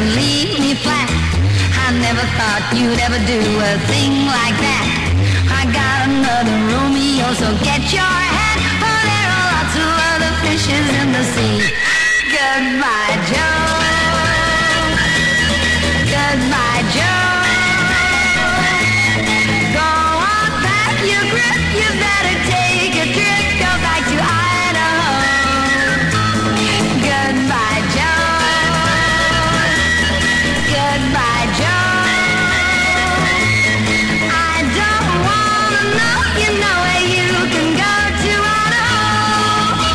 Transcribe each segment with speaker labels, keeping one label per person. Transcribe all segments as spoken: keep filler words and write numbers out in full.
Speaker 1: leave me flat. I never thought you'd ever do a thing like that. I got another Romeo, so get your hat. Oh, there are lots of other fishes in the sea. Goodbye, Joe. Goodbye, Joe. Go on, pack your grip. You better take a trip. Go back to Idaho. Goodbye, Joe. Goodbye, Joe. I don't wanna know, you know where you can go to Idaho.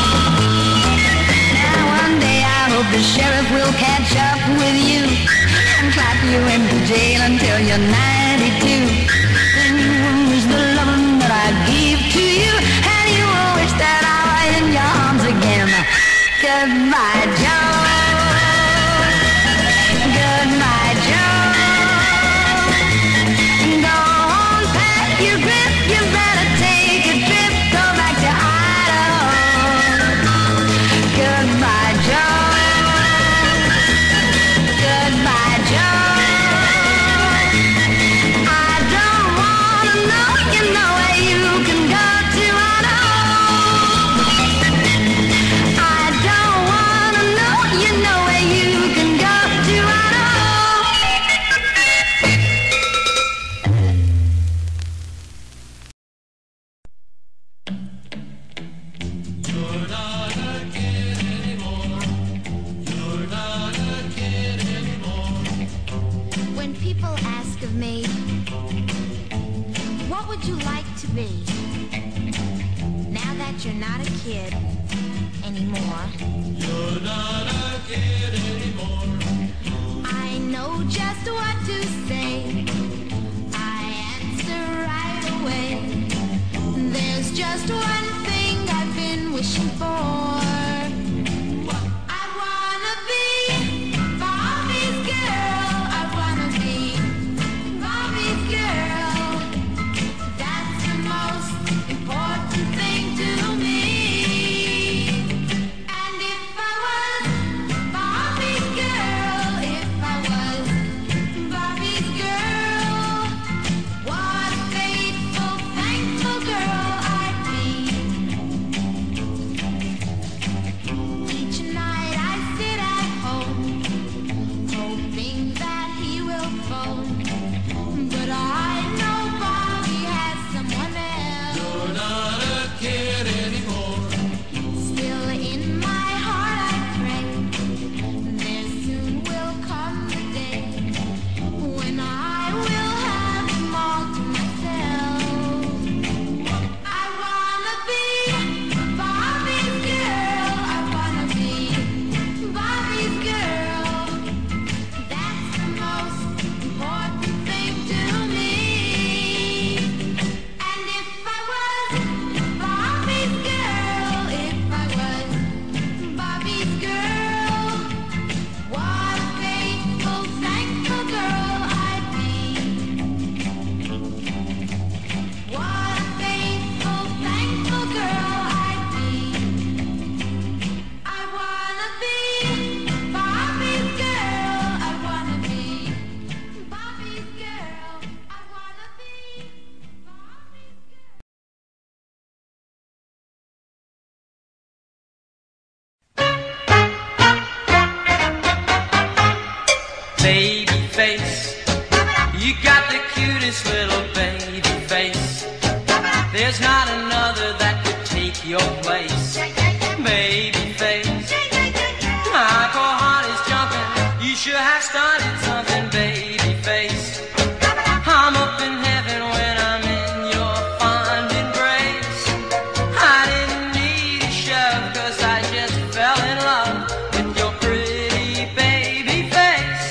Speaker 1: Now one day I hope the sheriff will catch up with you and clap you into jail until you're ninety-two. Then you will miss the loving that I gave to you, and you will wish that I were in your arms again. Goodbye, Joe. Goodbye, Joe. Go on, pack your grip. You better take a trip. Go back to Idaho. Goodbye, Joe. Goodbye, Joe. I don't wanna know, you know where you can go to Idaho. I don't wanna know, you know where you can go to Idaho.
Speaker 2: You're not a kid anymore. You're not a kid anymore.
Speaker 3: When people ask of me, what would you like to be? Now that you're not a kid anymore,
Speaker 2: You're not a kid anymore.
Speaker 3: I know just what to say. I answer right away. There's just one thing I've been wishing for. I wanna be Bobby's girl. I wanna be Bobby's girl. That's the most important thing to me. And if I was Bobby's girl, if I was Bobby's girl, what a faithful, thankful girl I'd be. Each night I sit at home, hoping that he will phone. But I know Bobby has someone else.
Speaker 2: You're not a kid anymore.
Speaker 3: Still in my heart I pray, there soon will come the day when I will have him all to myself. I wanna be Bobby's girl. I wanna be Bobby's girl. That's the most important thing to me. And if I was Bobby's girl, if I was Bobby's girl, what a faithful, thankful girl I'd be. What a faithful, thankful girl I'd be. I wanna be Bobby's girl. I wanna be Bobby's girl. I wanna be Bobby's girl.
Speaker 4: Baby face, you got the cutest little baby face. There's not another that could take your place. Baby face, my poor heart is jumping. You sure have started something, baby face. I'm up in heaven when I'm in your fond embrace. I didn't need a shove, 'cause I just fell in love with your pretty baby face.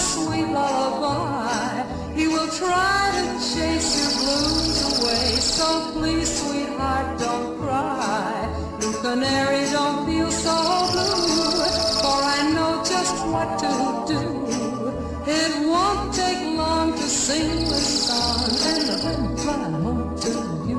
Speaker 5: sweet lullaby. He will try to chase your blues away. So please, sweetheart, don't cry. Blue canary, don't feel so blue, for I know just what to do. It won't take long to sing the song and then fly home to you.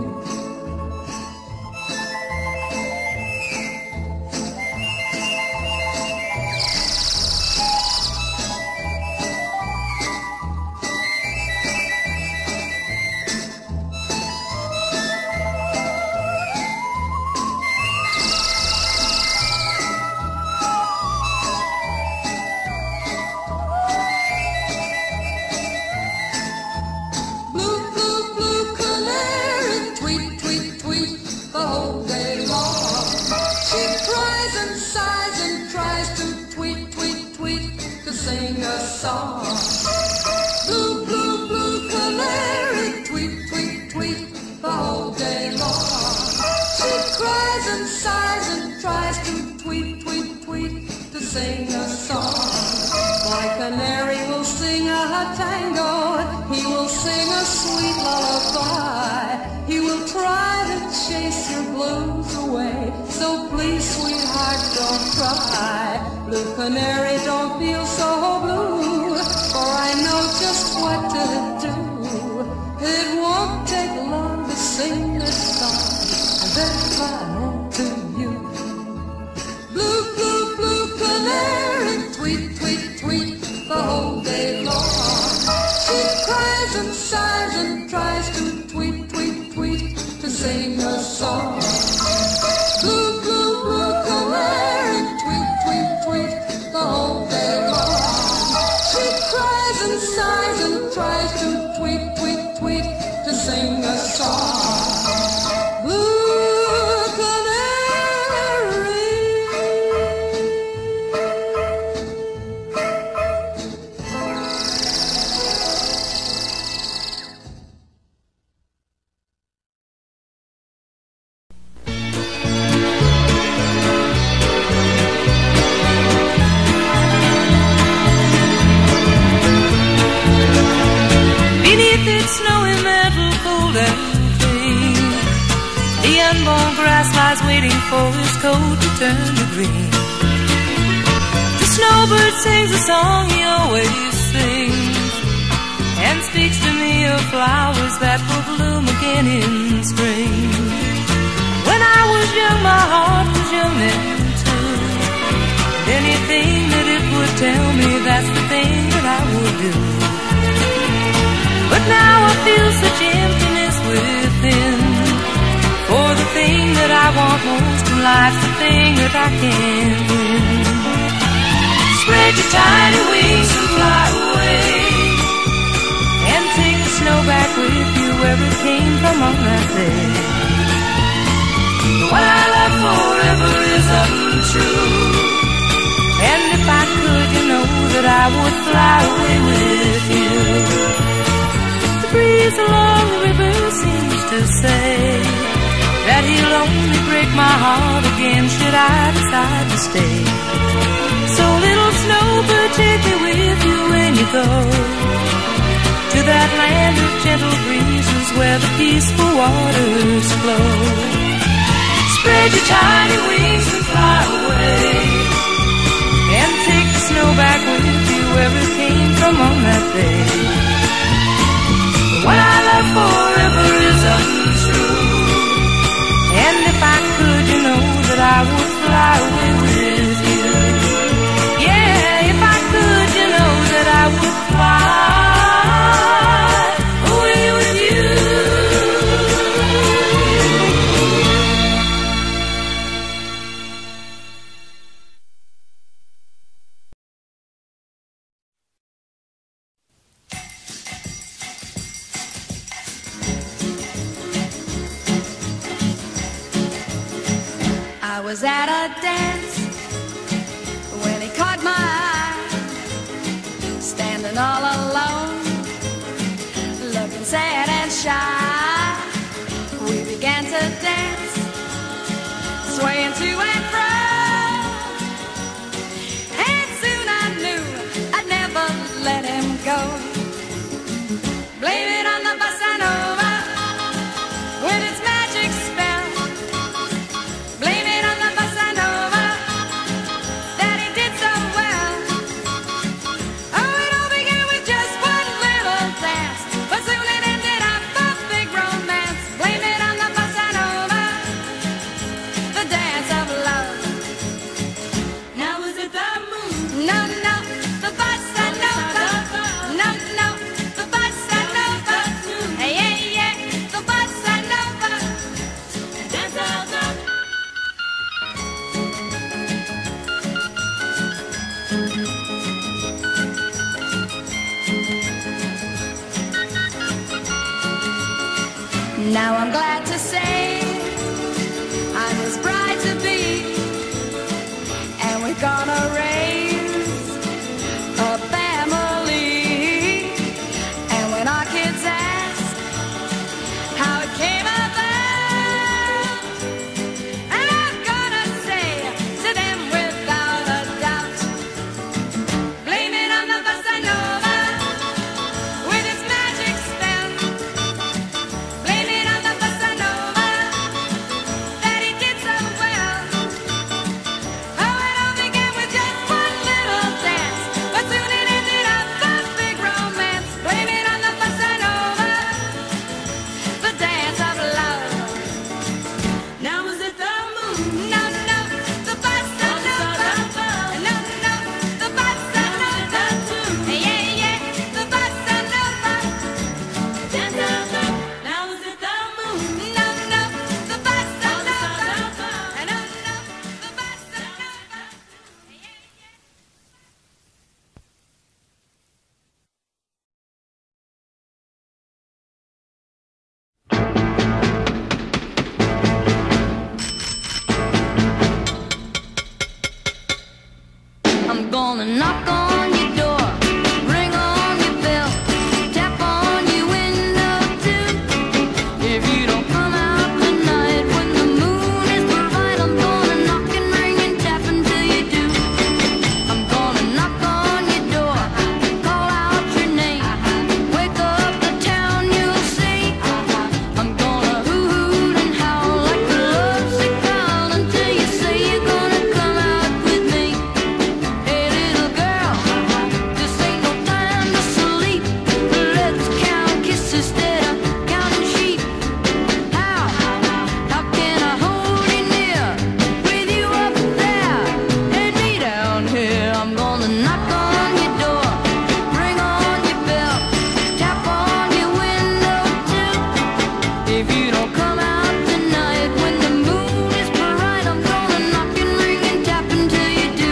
Speaker 5: Blue canary, don't feel so blue, for I know just what to do. It won't take long to sing this song and then fly home to you. Blue, blue, blue canary, tweet, tweet, tweet the whole day long. She cries and sighs and tries to tweet, tweet, tweet to sing a song. Blue, blue, blue canary, tweet, tweet, tweet the whole day long. She cries and sighs and tries to tweet, tweet, tweet to sing a song. Blue canary.
Speaker 6: Waiting for his coat to turn to green. The snowbird sings a song he always sings, and speaks to me of flowers that will bloom again in spring. When I was young, my heart was young then too. Anything that it would tell me, that's the thing that I would do. But now I feel such emptiness within, for the thing that I want most in life's the thing that I can't win. Spread your tiny wings and fly away, and take the snow back with you where it came from on that day. What I love forever is untrue, and if I could, you know that I would fly away with you. The breeze along the river seems to say that he'll only break my heart again should I decide to stay. So little snowbird, take me with you when you go to that land of gentle breezes where the peaceful waters flow. Spread your tiny wings and fly away, and take the snow back with you where it came from on that day. What I love forever is untrue, and if I could, you know that I would fly away with you. Yeah, if I could, you know that I would fly away with you.
Speaker 1: I was at a dance when he caught my eye, standing all alone, looking sad and shy. We began to dance, swaying to and fro, and soon I knew I'd never let Now I'm glad to say I'm his bride to be, and we're gonna raise a family. And when our kids ask how it came about, and I'm gonna say to them without a doubt, blame it on the bossa nova with its magic spell. Blame it on the bossa nova that he did so well. Oh, it all began with just one little dance, but soon it ended up a big romance. Blame it on the bossa nova, the dance of love. Now was it the moon? No, no, the bossa nova. No, no, the bossa nova. Yeah, yeah, the bossa nova. Now was it the moon? No, no, the bossa nova. No, no, the bossa nova. Yeah, yeah. I'm gonna knock on your door, ring on your bell, tap on your window too. If you don't come out tonight when the moon is bright, I'm gonna knock and ring and tap until you do. I'm gonna knock on your door, call out your name, wake up the town, you'll see. I'm gonna hoot and howl like a lovesick child until you say you're gonna come out with me. Hey little girl, this ain't no time to sleep. Let's count kisses instead of counting sheep. How, how can I hold you near with you up there and me down here? I'm gonna knock on your door, ring on your bell, tap on your window too. If you don't come out tonight when the moon is bright, I'm gonna knock and ring and tap until you do.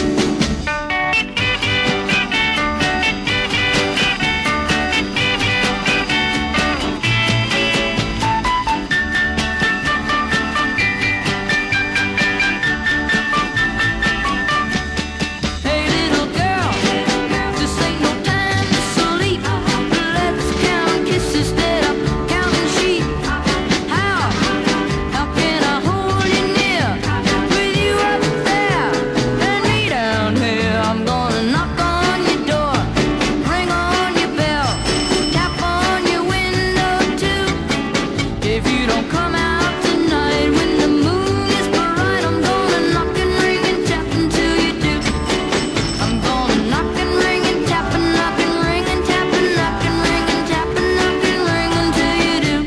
Speaker 1: Hey little girl, this ain't no time to sleep. Let's count kisses instead of counting sheep. How, how can I hold you near with you up there and me down here? I'm gonna knock on your door, ring on your bell, tap on your window too. If you don't come out tonight when the moon is bright, I'm gonna knock and ring and tap until you do. I'm gonna knock and ring and tap and knock and ring and tap and knock and ring and tap and knock and ring until you do.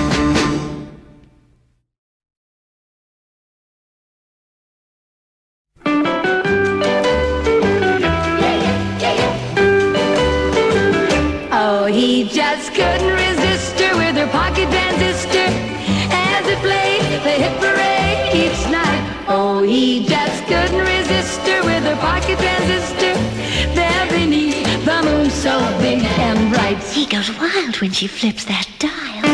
Speaker 1: Oh, he just couldn't resist her with her pocket transistor as it played the hit parade each night. Oh, he just couldn't resist her with her pocket transistor there beneath the moon so big and bright.
Speaker 7: He goes wild when she flips that dial.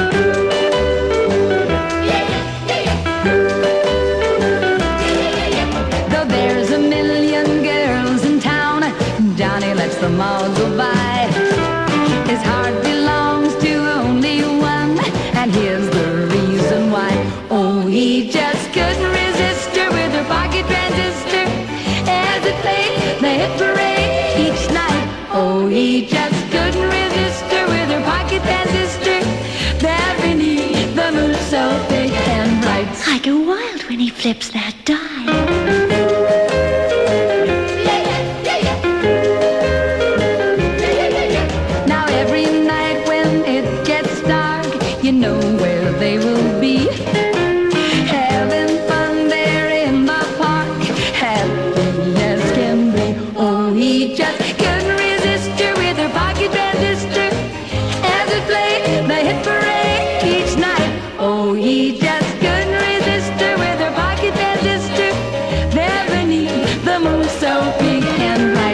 Speaker 1: Though there's a million girls in town, Johnny lets them all go by. His heart belongs to only one, and here's the reason why. Oh, he just couldn't resist her with her pocket transistor as it played the hit parade each night. Oh, he just couldn't resist her with her pocket transistor there beneath the moon so big and bright.
Speaker 7: I go wild when he flips that dial.
Speaker 1: Now every night when it gets dark, you know where they will be, having fun there in the park, happy as can be. Oh, he just couldn't resist her with her pocket transistor as it played the hit parade each night. Oh, he just couldn't resist her with her pocket transistor there beneath the moon so big and bright.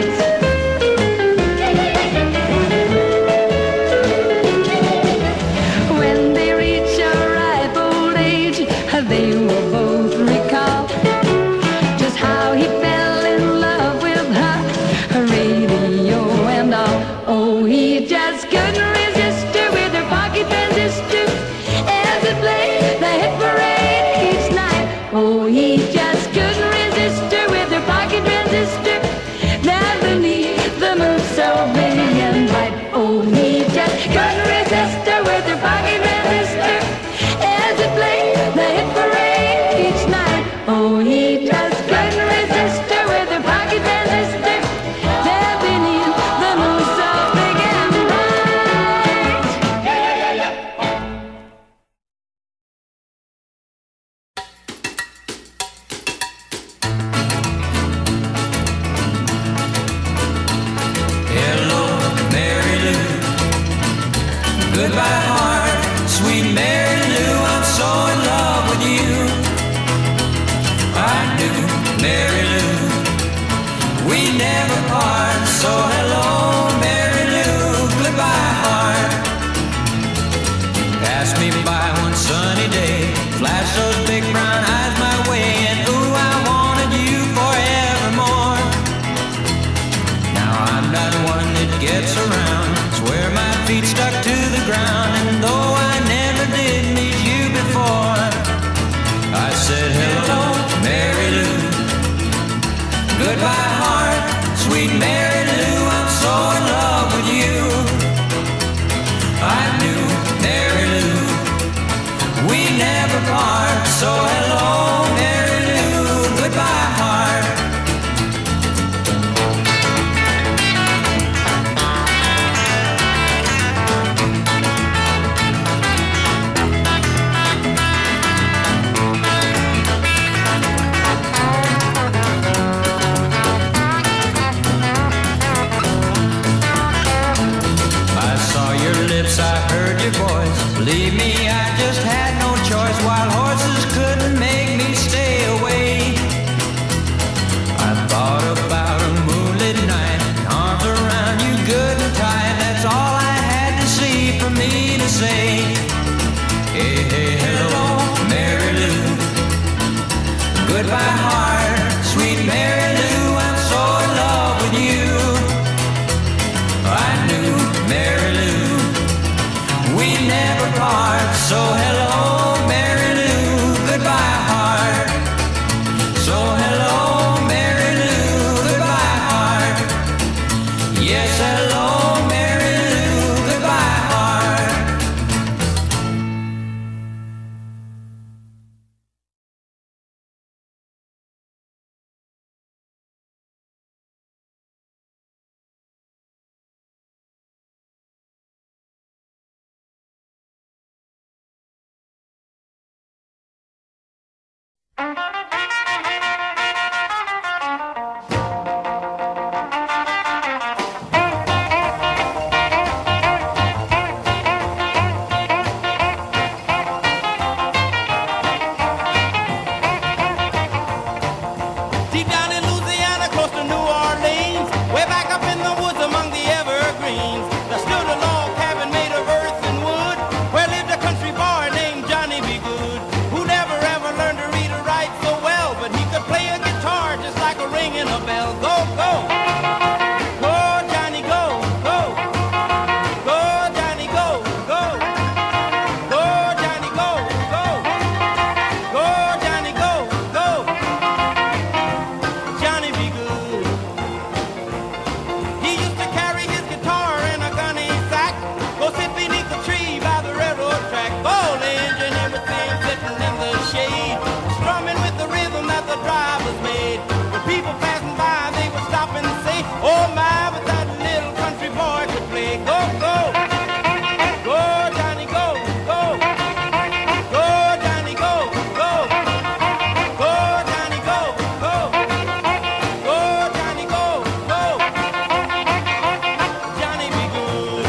Speaker 8: that gets around. Swear my feet stuck to the ground, and though I never did meet you before, I said hello, Mary Lou. Goodbye, heart, sweet Mary Lou. I'm so in love with you. I knew, Mary Lou, we never part. So hello, Mary Lou. Goodbye, heart. I heard your voice. Believe me, I just had no choice. Wild horses couldn't make me stay away. I thought about a moonlit night, arms around you good and tight. That's all I had to see for me to say. Hey, hey, hello, Mary Lou. Goodbye, heart, sweet Mary Lou. I'm so in love with you. I knew, Mary Lou, we never part. So hello, Mary Lou. Goodbye, heart. So hello, Mary Lou. Goodbye, heart. Yes, hello, Mary Lou. Goodbye, heart.
Speaker 9: Deep down in Louisiana, close to New Orleans, way back up in the woods among the evergreens, there stood a log cabin made of earth and wood, where lived a country boy named Johnny B. Good, who never ever learned to read or write so well, but he could play a guitar just like a ringing a bell. Go, go! Go, Johnny, go, go! Go, Johnny, go, go! Go, Johnny, go, go! Go, Johnny, go, go! Johnny B. Good. He used to carry his guitar in a gunny sack, go sit beneath the tree by the railroad track, gold engine, everything sitting in the shade, strumming with the rhythm that the drivers made. When people passing by, they would stop and say, oh my, but that little country boy could play. Go, go! Go, Johnny, go, go! Go, Johnny, go, go! Go, Johnny, go, go! Go, Johnny, go, go! Johnny be good.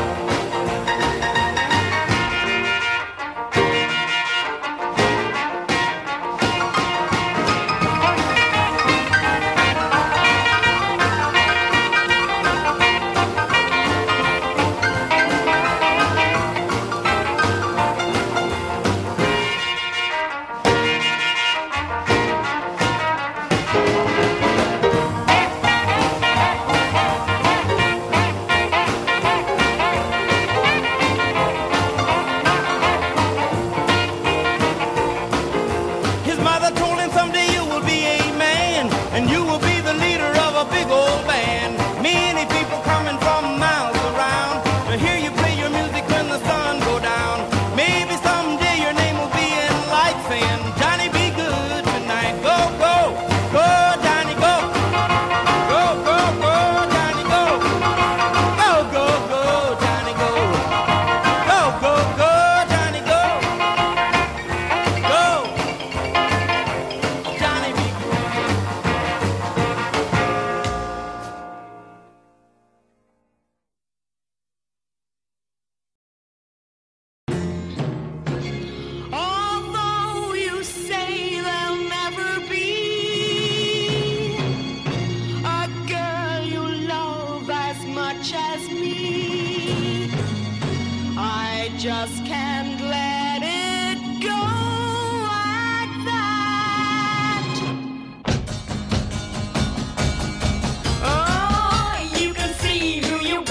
Speaker 9: His mother told him someday you will be a man, and you will be the leader of a big old band. Many people coming from miles around to hear you play your music when the sun go down. Maybe someday your name will be in lights saying, Johnny be good tonight. Go, go, go, Johnny, go. Go, go, go, Johnny, go. Go, go, go, Johnny, go. Go, go, go, Johnny, go. Go. Johnny be good.
Speaker 6: Although you say there'll never be a girl you love as much as me, I just can't let it go like that. Oh, you can see who you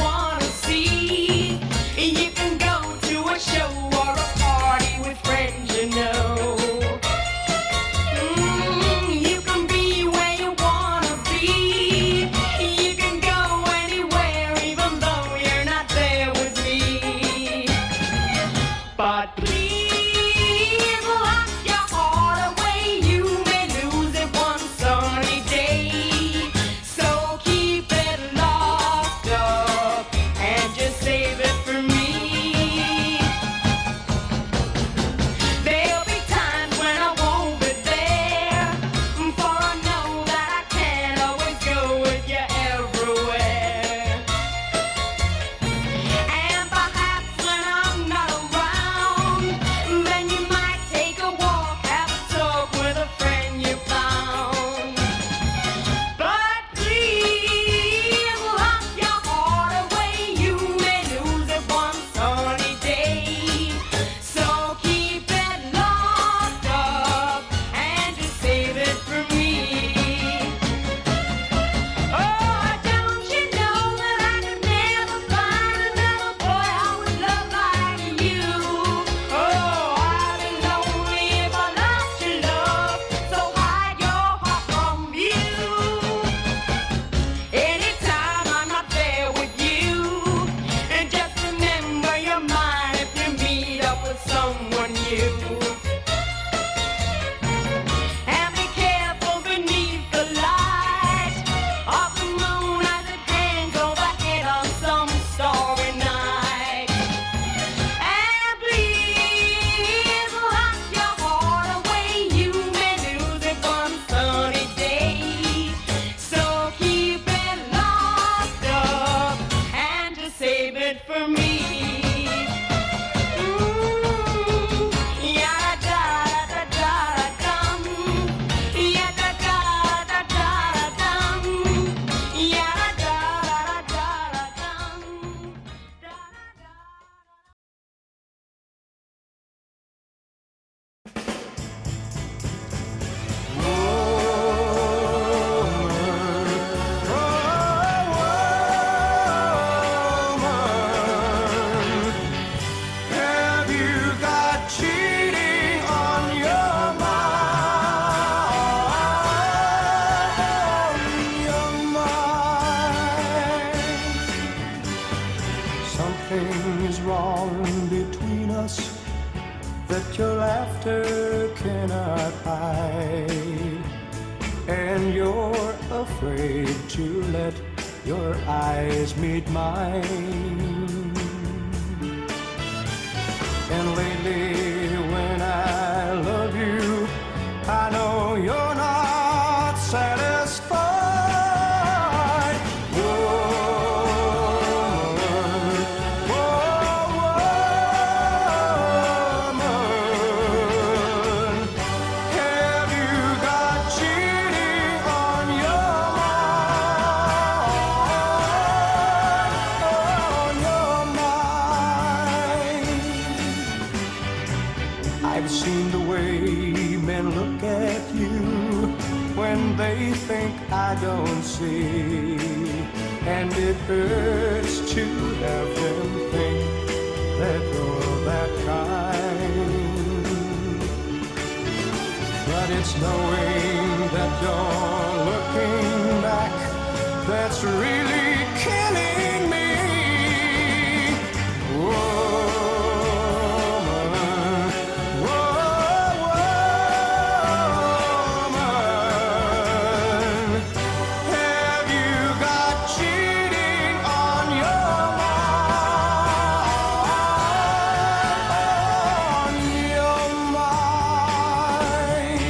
Speaker 10: something is wrong between us that your laughter cannot hide, and you're afraid to let your eyes meet mine. And lately when I love you, I know you're not satisfied. Woman, woman, have you got cheating on your mind? On your mind. I've seen the way men look at you when they think I don't see, and it hurts to have them think that you're that kind. But it's knowing that you're looking back that's really killing me. Woman, woman, have you got cheating on your mind? On your mind.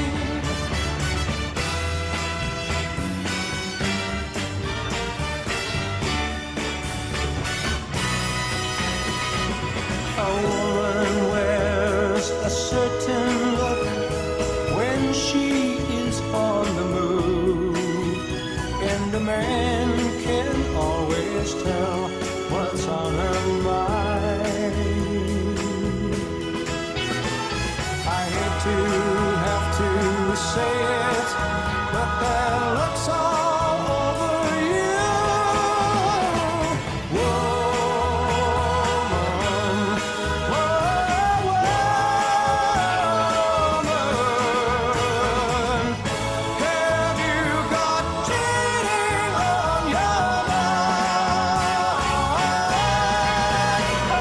Speaker 10: A woman wears a certain look when she is on the move, and a man can always tell what's on her mind. I hate to have to say it, but that looks all over you. Woman, woman, have you got cheating on your mind? Oh,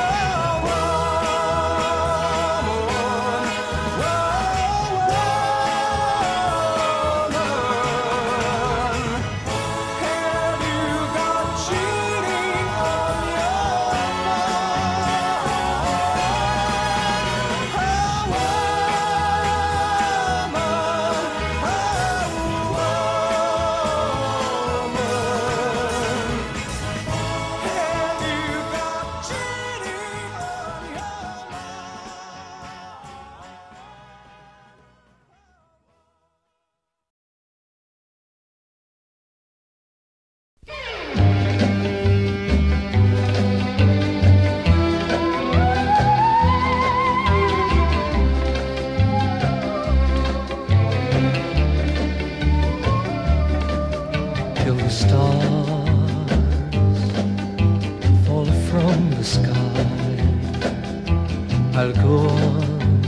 Speaker 11: I'll go on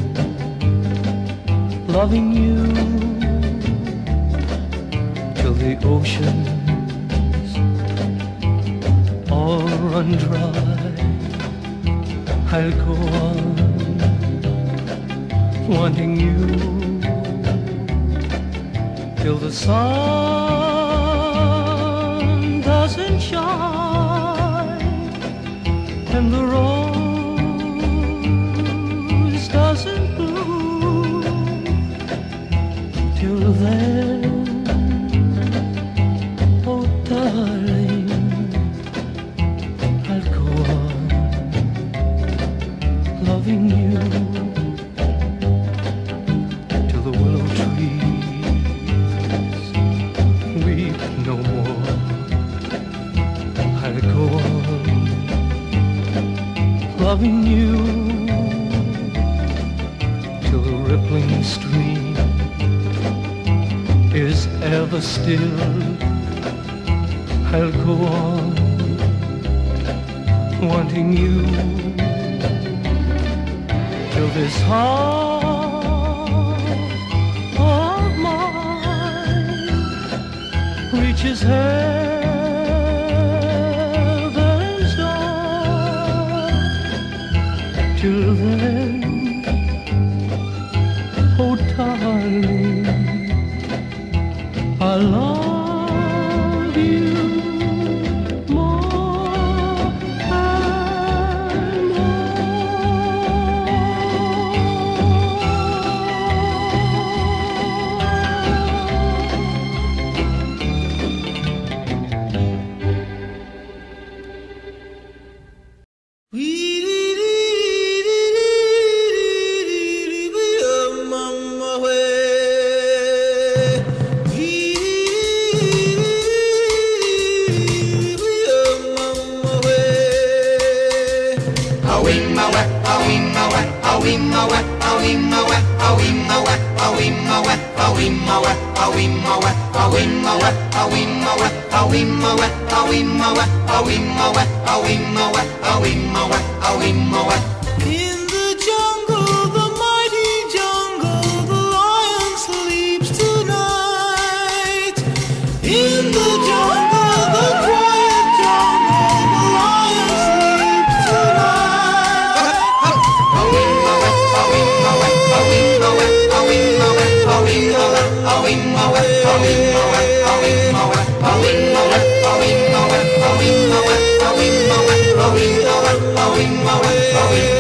Speaker 11: loving you till the oceans all run dry. I'll go on wanting you till the sun doesn't shine and the rose doesn't bloom. Till then, oh darling, I'll go on loving you till the willow trees weep no more. I'll go on loving you till the rippling stream is ever still. I'll go on wanting you till this heart of mine reaches heaven's door.
Speaker 12: In the jungle, the mighty jungle, the lion sleeps tonight. In the jungle, the quiet jungle, the lion sleeps tonight. Oh,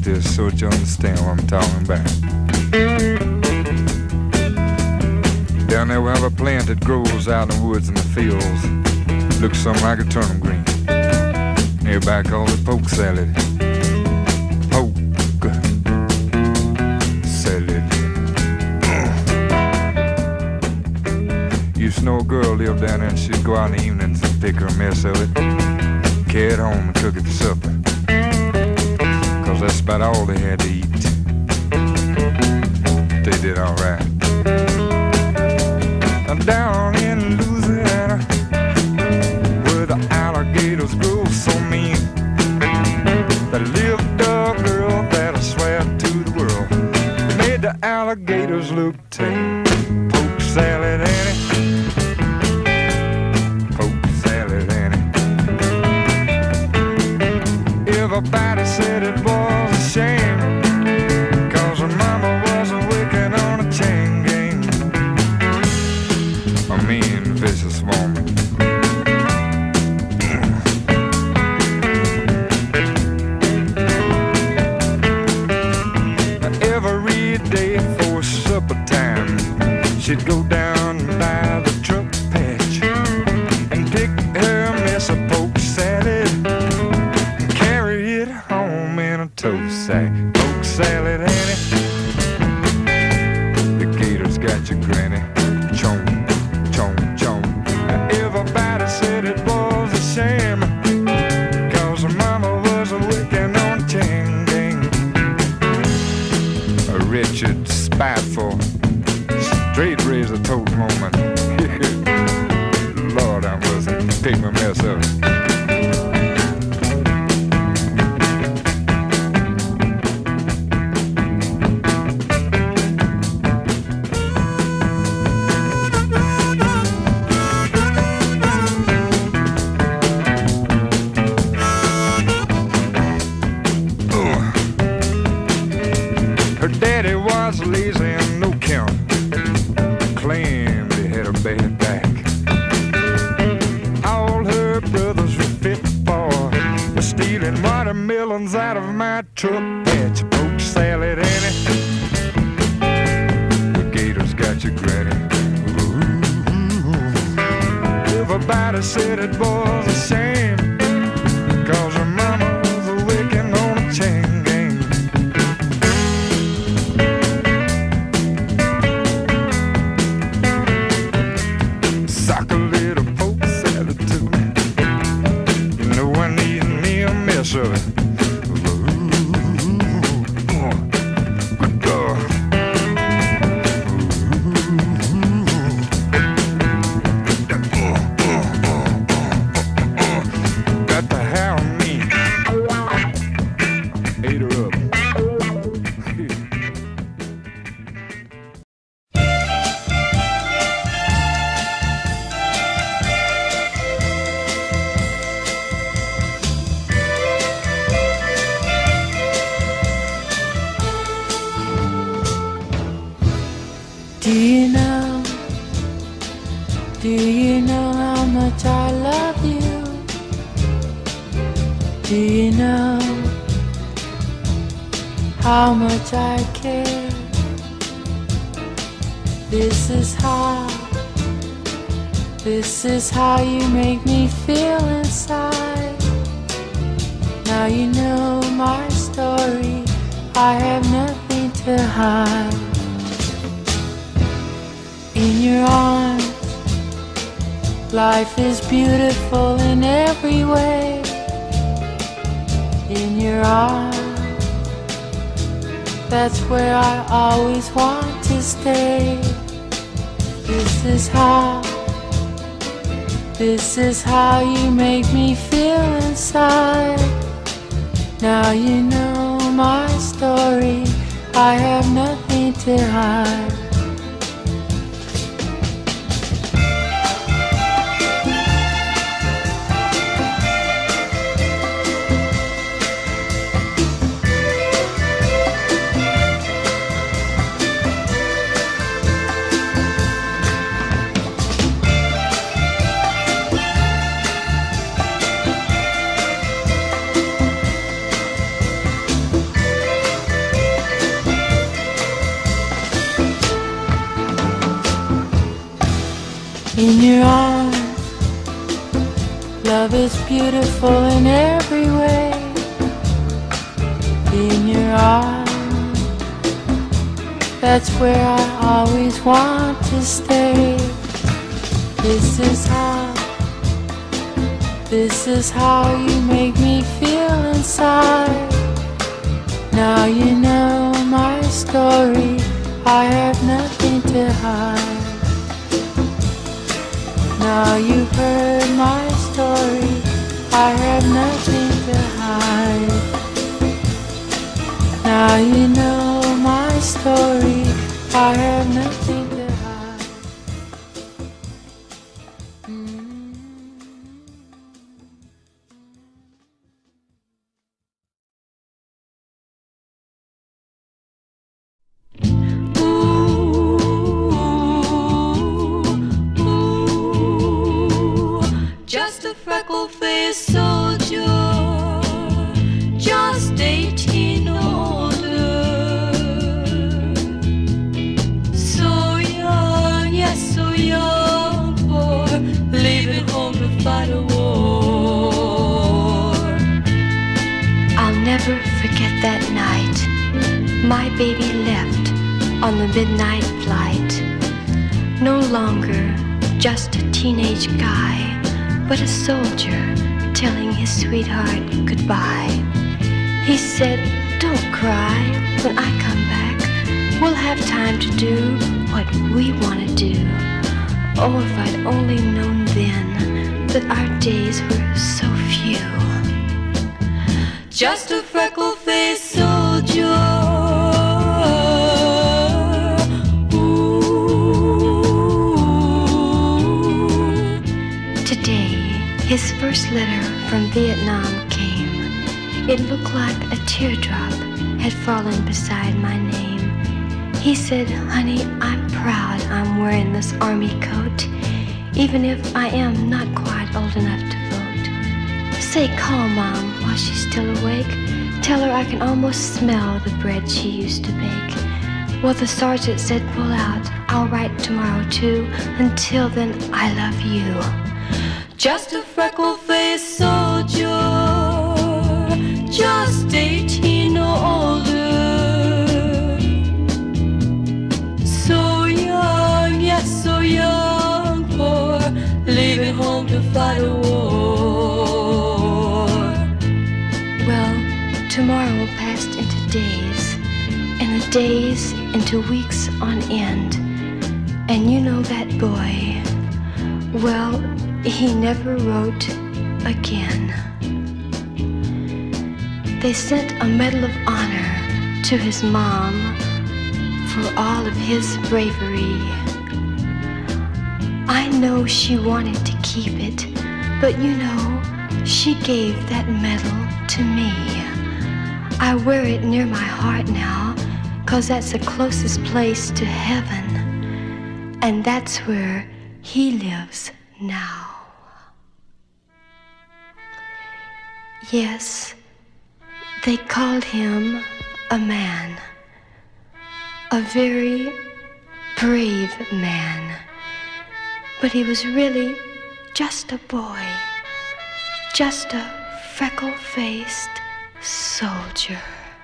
Speaker 13: this so that you understand what I'm talking about. Down there we have a plant that grows out in the woods and the fields. Looks something like a turnip green. Everybody calls it poke salad. Poke salad. Used to know a girl lived down there and she'd go out in the evenings and pick her a mess of it, carry it home and cook it for supper. Cause that's about all they had to eat. They did alright. Down in Louisiana, where the alligators grow so mean, there lived a girl that I swear to the world made the alligators look tame. Poke salad, Annie. Poke salad, Annie. Everybody said it was a shame, cause her mama wasn't working on a chain gang. A mean, vicious woman. Every day for supper time, she'd go down by the truck patch and pick her mess of poke salad and carry it home in a tow sack. Poke salad, Annie. The gators got your granny. Chomp. Everybody said it was a shame, cause her mama wasn't working on a chain gang. A wretched, spiteful, straight razor tote moment. Lord, I must take my mess up. Lazy and no count, claimed he had a bad back. All her brothers were fit for was stealing watermelons out of my truck patch. Poke salad, Annie. The gators got your granny. Ooh. Everybody said it was a shame, cause her mama was working on a chain gang. Of it. Got to have me. Ate her up.
Speaker 6: Do you know, do you know how much I love you? Do you know how much I care? This is how, this is how you make me feel inside. Now you know my story, I have nothing to hide. In your arms, life is beautiful in every way. In your arms, that's where I always want to stay. This is how, this is how you make me feel inside. Now you know my story, I have nothing to hide. in your arms. Love is beautiful in every way. In your arms, that's where I always want to stay. This is how, this is how you make me feel inside. Now you know my story, I have nothing to hide. Now you've heard my story, I have nothing to hide. Now you know my story, I have nothing to hide. Mm.
Speaker 14: Just a freckle-faced soldier, just eighteen older. So young, yes, so young, for leaving home to fight a war.
Speaker 15: I'll never forget that night. My baby left on the midnight flight. No longer just a teenage guy, but a soldier telling his sweetheart goodbye. He said, don't cry when I come back. We'll have time to do what we want to do. Oh, if I'd only known then that our days were so few.
Speaker 14: Just a freckle-faced soldier.
Speaker 15: His first letter from Vietnam came. It looked like a teardrop had fallen beside my name. He said, honey, I'm proud I'm wearing this army coat, even if I am not quite old enough to vote. Say, call Mom while she's still awake. Tell her I can almost smell the bread she used to bake. Well, the sergeant said, pull out. I'll write tomorrow too. Until then, I love you.
Speaker 14: Just a freckle-faced soldier, just eighteen or older. So young, yes, so young, for leaving home to fight a war.
Speaker 15: Well, tomorrow passed into days, and the days into weeks on end. And you know that boy, well, he never wrote again. They sent a Medal of Honor to his mom for all of his bravery. I know she wanted to keep it, but you know, she gave that medal to me. I wear it near my heart now, 'cause that's the closest place to heaven, and that's where he lives now. Yes, they called him a man, a very brave man, but he was really just a boy, just a freckle-faced soldier.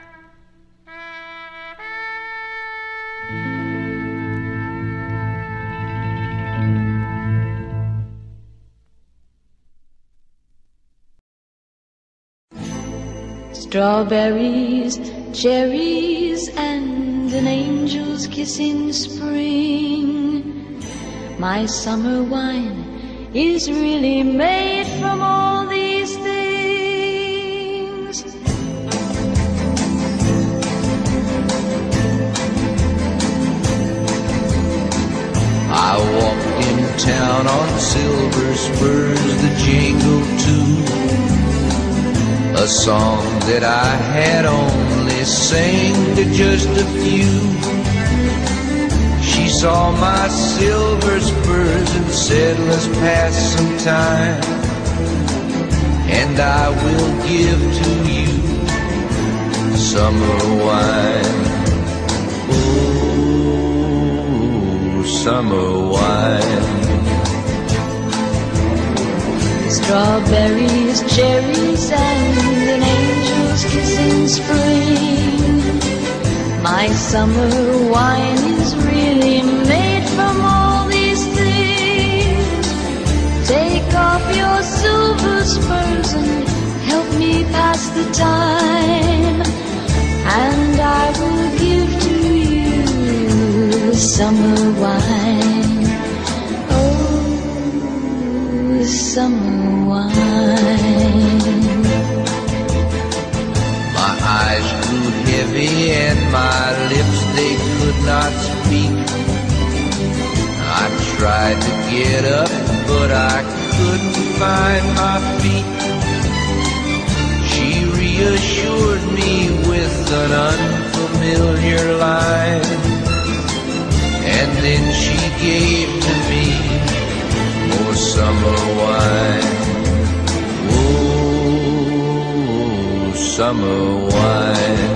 Speaker 16: Strawberries, cherries, and an angel's kiss in spring. My summer wine is really made from all these things.
Speaker 8: I walked in town on silver spurs that jingle too, a song that I had only sang to just a few. She saw my silver spurs and said, let's pass some time, and I will give to you summer wine. Oh, summer wine.
Speaker 16: Strawberries, cherries, and an angel's kiss in spring. My summer wine is really made from all these things. Take off your silver spurs and help me pass the time, and I will give to you the summer wine. Oh, the summer wine.
Speaker 8: My eyes grew heavy and my lips, they could not speak. I tried to get up, but I couldn't find my feet. She reassured me with an unfamiliar line, and then she gave to me more summer wine. Oh, summer wine.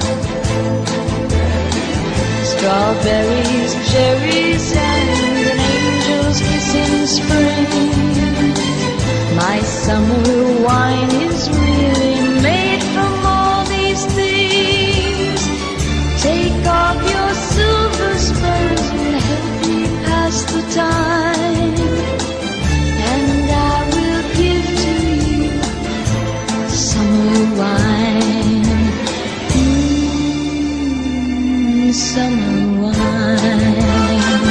Speaker 16: Strawberries, cherries, and an angel's kiss in spring. My summer wine is really made from all these things. Take off your silver spurs and help me pass the time, and I will give to you summer wine. Mm, summer wine.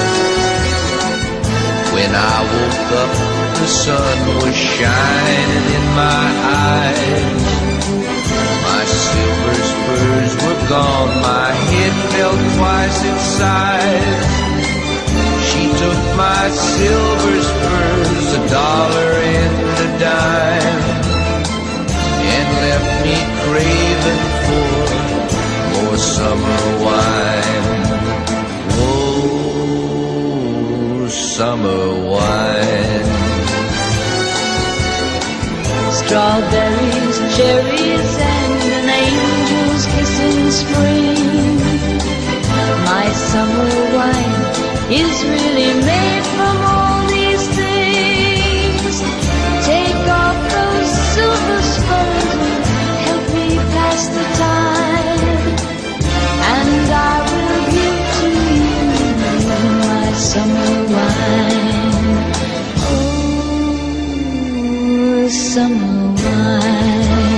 Speaker 8: When I woke up, the sun was shining in my eyes. My silver spurs were gone, my head felt twice its size. She took my silver spurs, a dollar and a dime, and left me craving for more summer wine. Oh, summer wine.
Speaker 16: Strawberries, cherries, and an angel's kiss in spring. My summer wine is really made from all these things. Take off those silver spurs and help me pass the time, and I will give to you my summer wine. Oh, summer wine.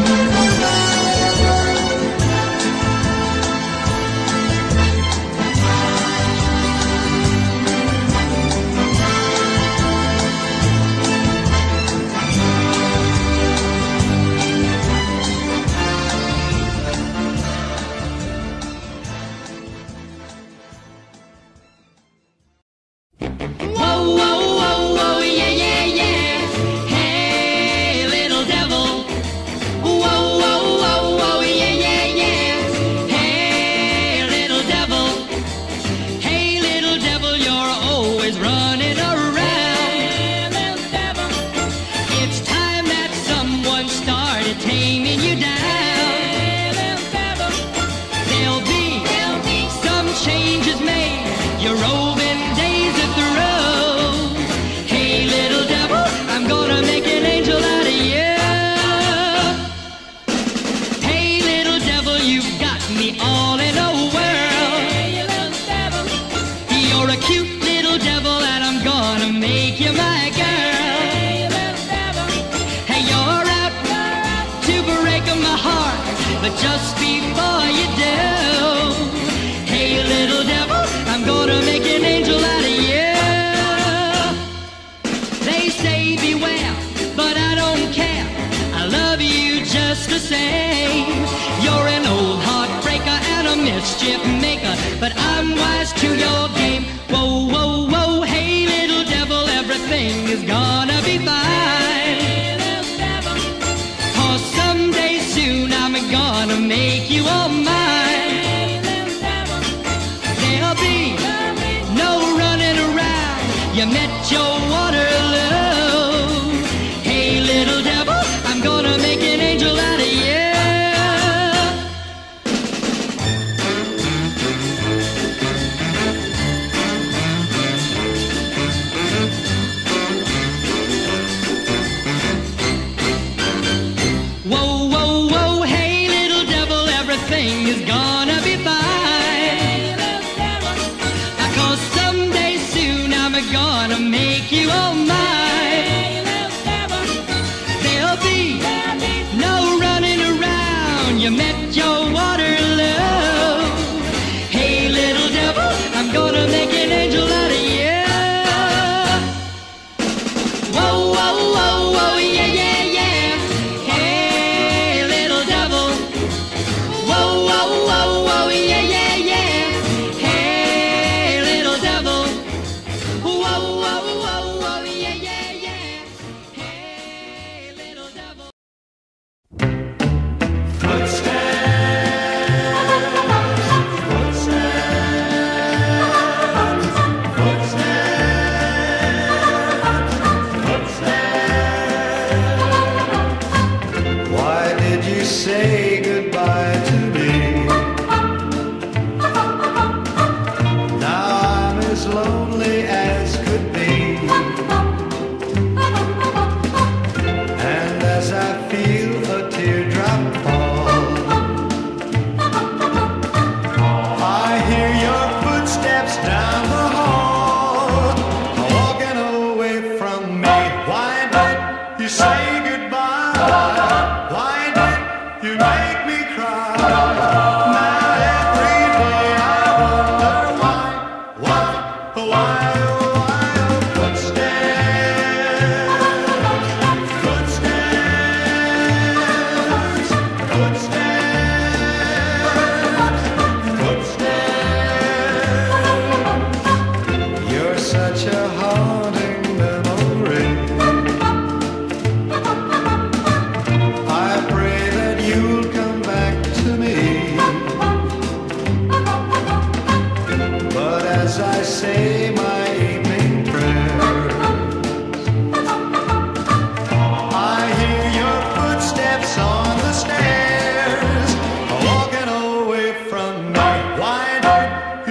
Speaker 17: Whoa, whoa, whoa, whoa, yeah, yeah, yeah. Hey, little devil. Whoa, whoa, whoa, whoa, yeah, yeah, yeah. Hey, little devil. Hey, little devil, you're always running around. Hey, little devil. It's time that someone started taming you down. Hey, little devil. There'll be, there'll be some changes made. You're roving days at the road. Hey, little devil, I'm gonna make an angel out of you. Hey, little devil, you've got me all in a whirl. Hey, little devil, you're a cute little devil, and I'm gonna make you my girl. Hey, little devil, hey, you're out to break my heart, but just before you do, hey, little devil, I'm gonna make an angel out of you. They say beware, but I don't care. I love you just the same. You're an old heartbreaker and a mischief maker, but I'm wise to your game. Whoa, whoa, whoa, hey, little devil, everything is gonna be fine. Hey, little devil, 'cause someday soon I'm gonna make you all mine. Hey, little devil, there'll be no running around. You met your Waterloo. Hey, little devil, I'm gonna make an angel out of you.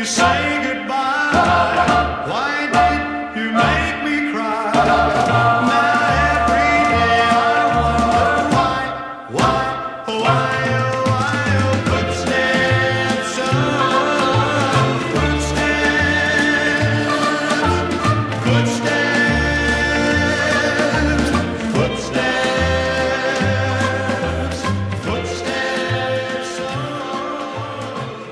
Speaker 18: say goodbye? Why did you make me cry? Now every day I wonder why, why, why, oh, why, oh, footsteps of, footsteps, footsteps, footsteps, footsteps of,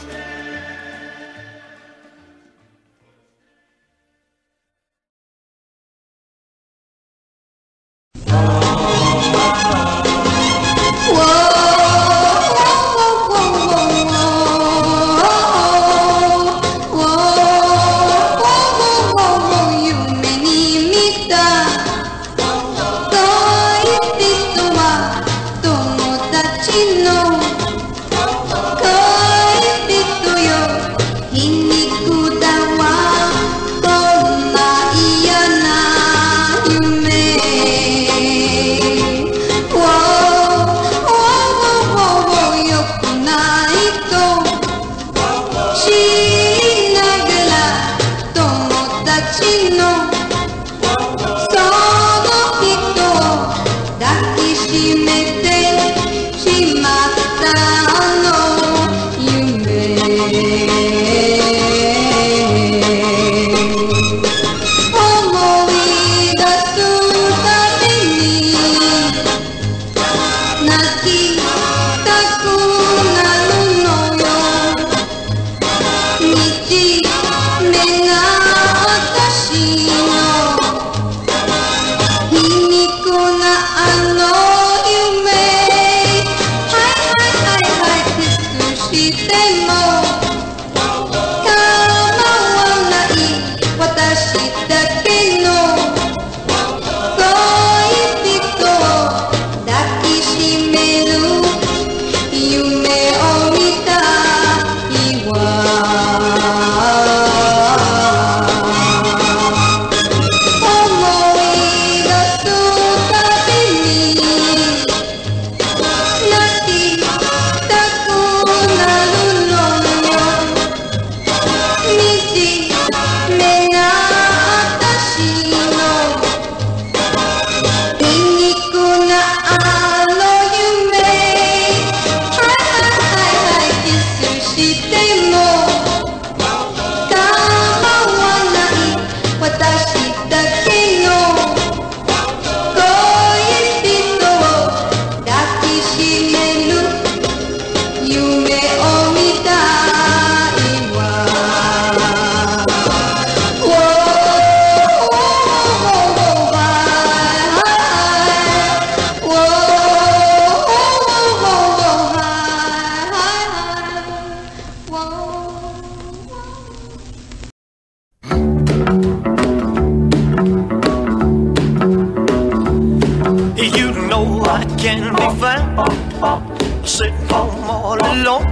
Speaker 10: sitting home all alone.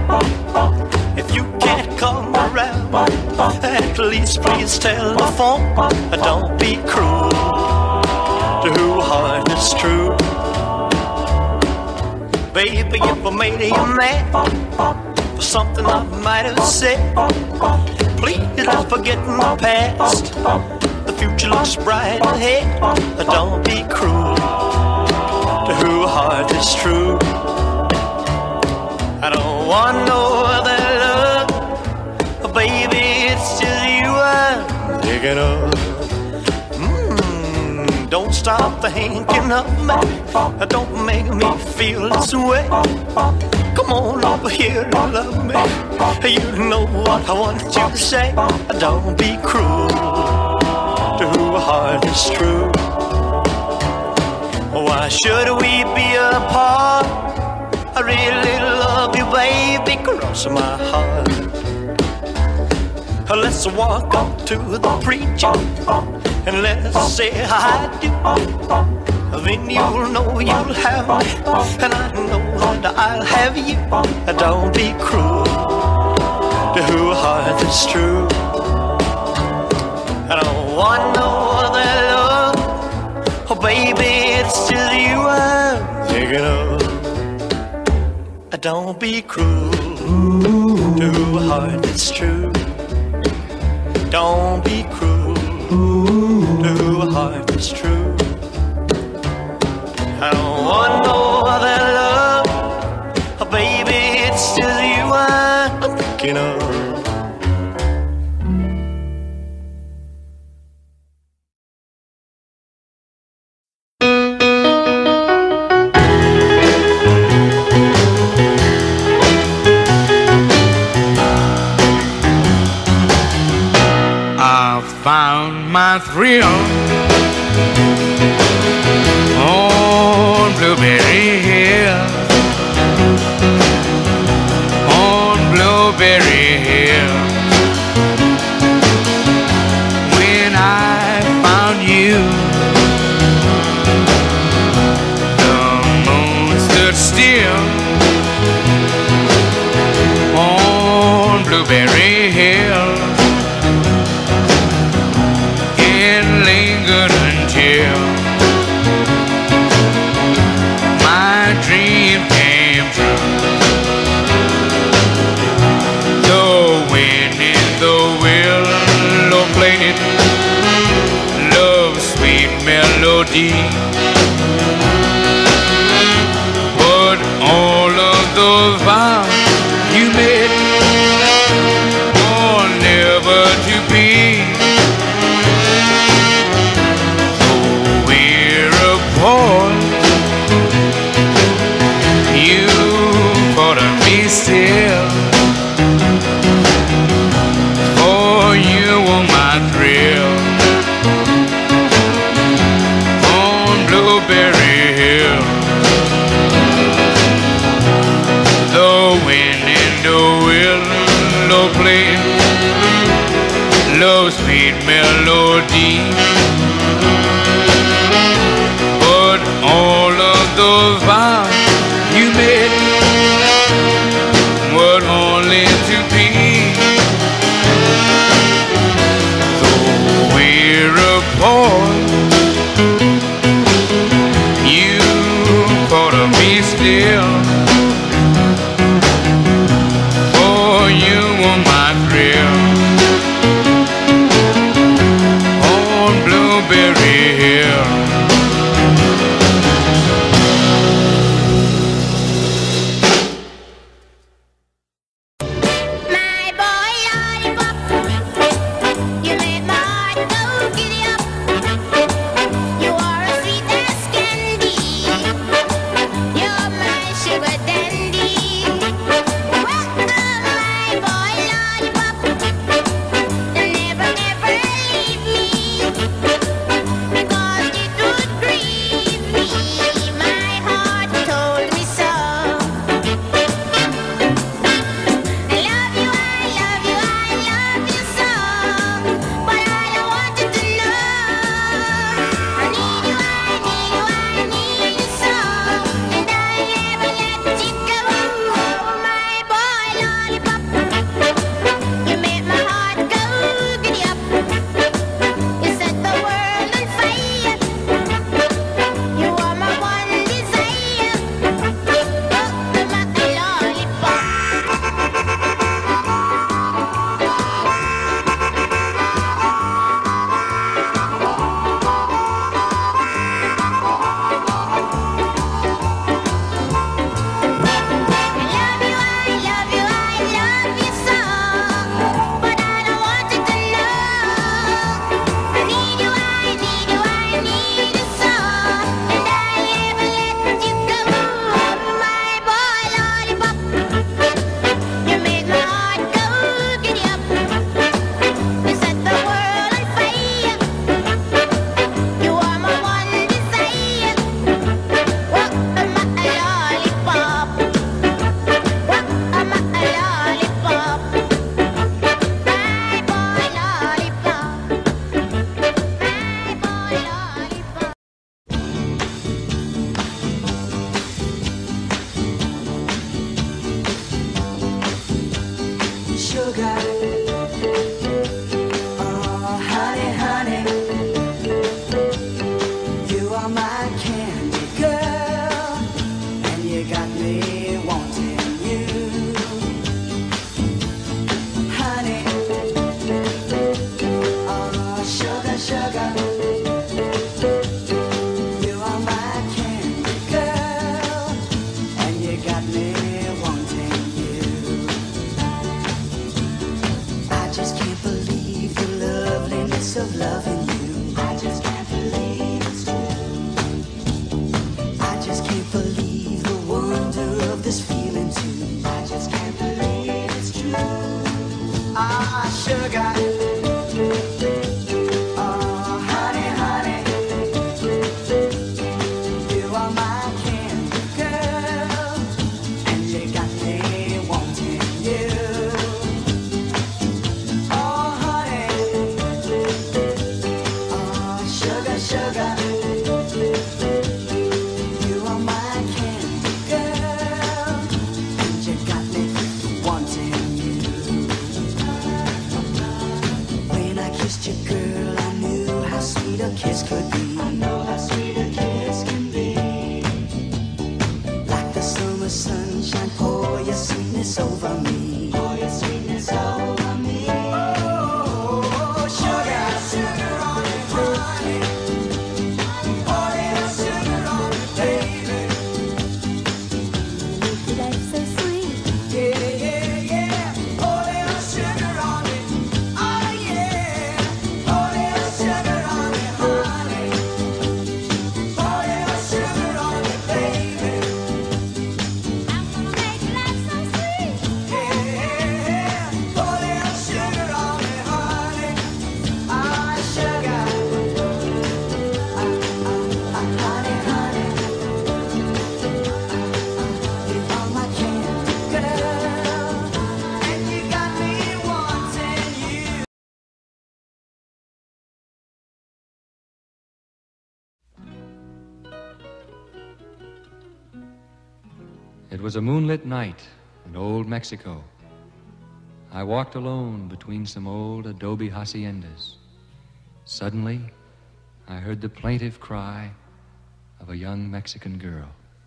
Speaker 10: If you can't come around, at least please telephone. Don't be cruel to whose heart is true. Baby, if I made you mad for something I might have said, please don't forget my past. The future looks bright ahead. Don't be cruel to whose heart is true. I don't want no other love, baby, it's just you I'm thinking of. Mm, don't stop thinking of me, don't make me feel this way. Come on over here and love me, you know what I want you to say. Don't be cruel to whose heart is true. Why should we be apart? I really love you, baby, cross my heart. Let's walk up to the preacher and let's say I do. Then you'll know you'll have me, and I know that I'll have you. Don't be cruel to whose heart is true. I don't want no other love, oh baby, it's just you I'm thinking of. Don't be cruel to a heart that's true.
Speaker 18: Don't be cruel to a heart that's true. I don't want no other love, oh, baby, it's just you I'm thinking of.
Speaker 19: Found my thrill on Blueberry Hill, on Blueberry Hill. When I found you, the moon stood still on Blueberry Hill. Lingered until my dream came true. The wind in the willow played love's sweet melody, but all of those vows you made were never to be. You thought of me still, for you were my thrill on Blueberry Hill. The wind and the willow played love's sweet melody, all of those vows you made were only to be. Though we're apart, you thought of me still, for you were my thrill on Blueberry Hill.
Speaker 20: bliss of loving you. I just can't believe it's true. I just can't believe the wonder of this feeling too. I just can't believe it's true. Ah, sugar. Oh, honey, honey. You are my candy girl, and you got me wanting you. Oh, honey. Oh, sugar, sugar. You are my candy girl, and you got me wanting you. When I kissed you, girl, I knew how sweet a kiss could be. I know how sweet a kiss can be. Like the summer sunshine, pour your sweetness over me. Pour your sweetness over me. Oh, sugar, sugar on me, honey. Pour your sugar on me, baby. Life's so sweet. Yeah, yeah, yeah. Pour your sugar on me. Oh, yeah. Pour your sugar on me, honey. Pour your sugar on me, baby. I'm gonna make life so sweet. Yeah, pour your sugar on me, honey. Ah, sugar. Ah, ah, ah, honey, honey. You are my candy girl, and you got me wanting you.
Speaker 21: It was a moonlit night in old Mexico. I walked alone between some old adobe haciendas. Suddenly, I heard the plaintive cry of a young Mexican girl.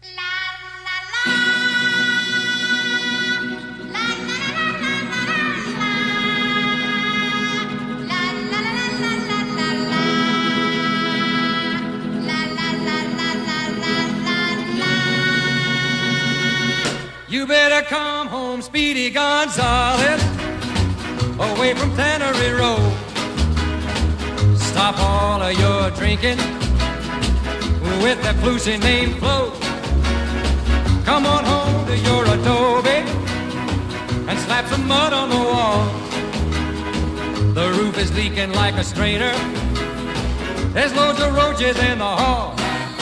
Speaker 21: You better come home, Speedy Gonzales, away from Tannery Road. Stop all of your drinking with that flusy name Flo. Come on home to your adobe and slap some mud on the wall. The roof is leaking like a strainer. There's loads of roaches in the hall.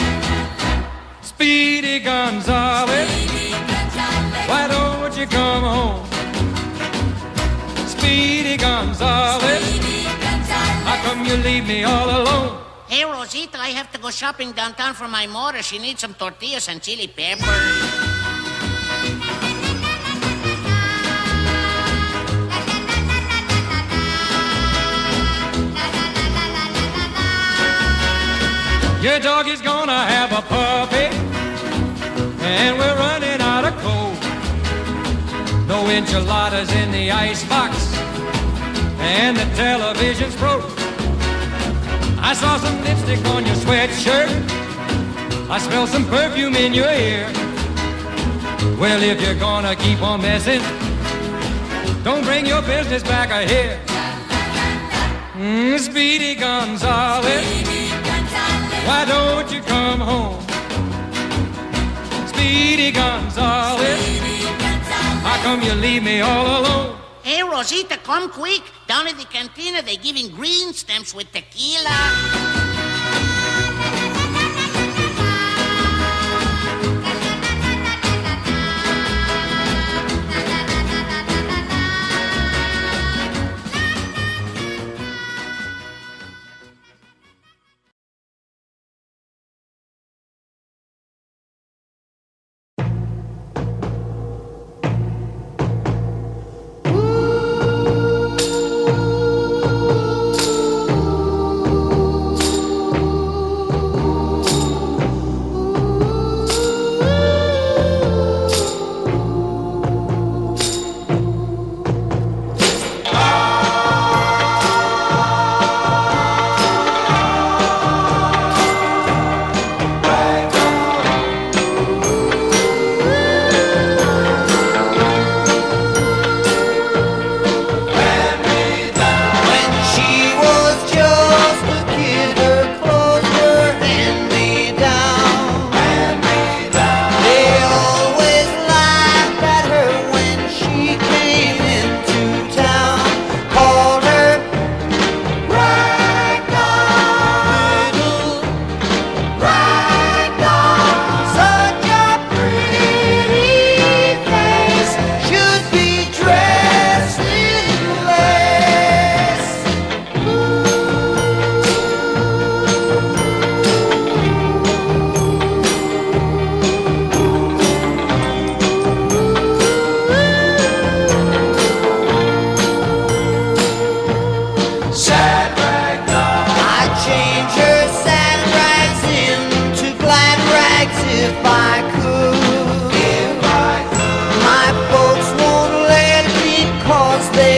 Speaker 21: Speedy Gonzales, why don't you come home? Speedy Gonzales, how come you leave me all alone?
Speaker 22: Hey, Rosita, I have to go shopping downtown for my mother. She needs some tortillas and chili pepper.
Speaker 21: Your dog is gonna have a puppy, and we're running out of coal. No enchiladas in the icebox, and the television's broke. I saw some lipstick on your sweatshirt. I smell some perfume in your ear. Well, if you're gonna keep on messing, don't bring your business back here. Mm, Speedy Gonzales, why don't you come home? Speedy Gonzales, how come you leave me all alone?
Speaker 22: Hey, Rosita, come quick. Down at the cantina, they're giving green stamps with tequila.
Speaker 5: Ooh.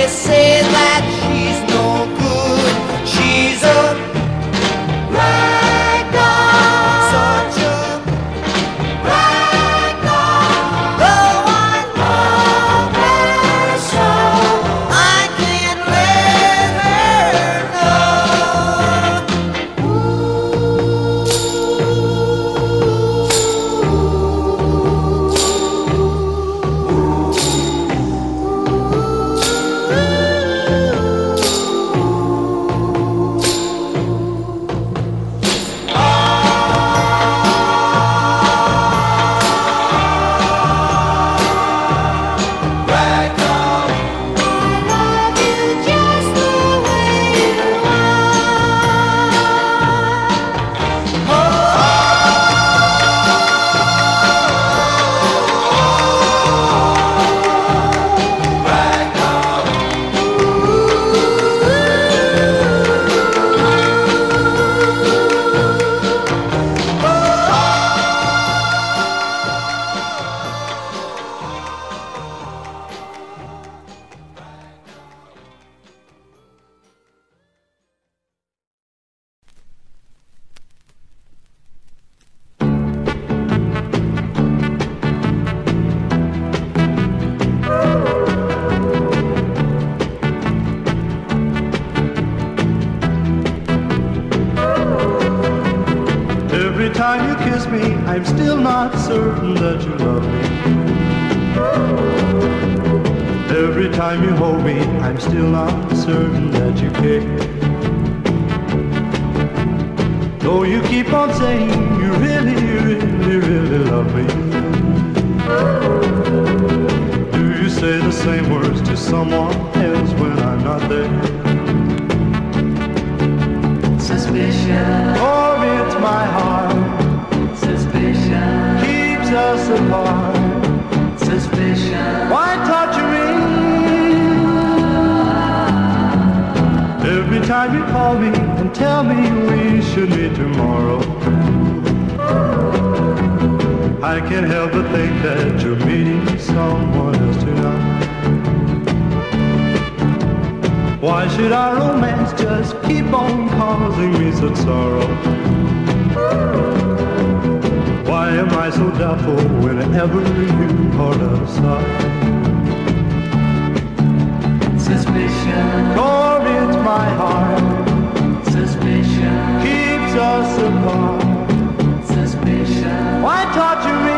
Speaker 2: they say that she's no good. She's a rag doll, such a rag doll. Though I love her so, I can't let her
Speaker 10: Every time you kiss me, I'm still not certain that you love me. Every time you hold me, I'm still not certain that you care. Though you keep on saying you really, really, really love me. Do you say the same words to someone else when I'm not there?
Speaker 11: Suspicion.
Speaker 10: Or it's my heart.
Speaker 11: Suspicion.
Speaker 10: Keeps us apart.
Speaker 11: Suspicion.
Speaker 10: Why torture me? Every time you call me and tell me we should meet tomorrow, I can't help but think that you're meeting someone else tonight. Why should our romance just keep on causing me such sorrow? Why am I so doubtful whenever you are outside?
Speaker 11: Suspicion.
Speaker 10: Or it's my heart.
Speaker 11: Suspicion.
Speaker 10: Keeps us apart.
Speaker 11: Suspicion.
Speaker 10: Why torture me?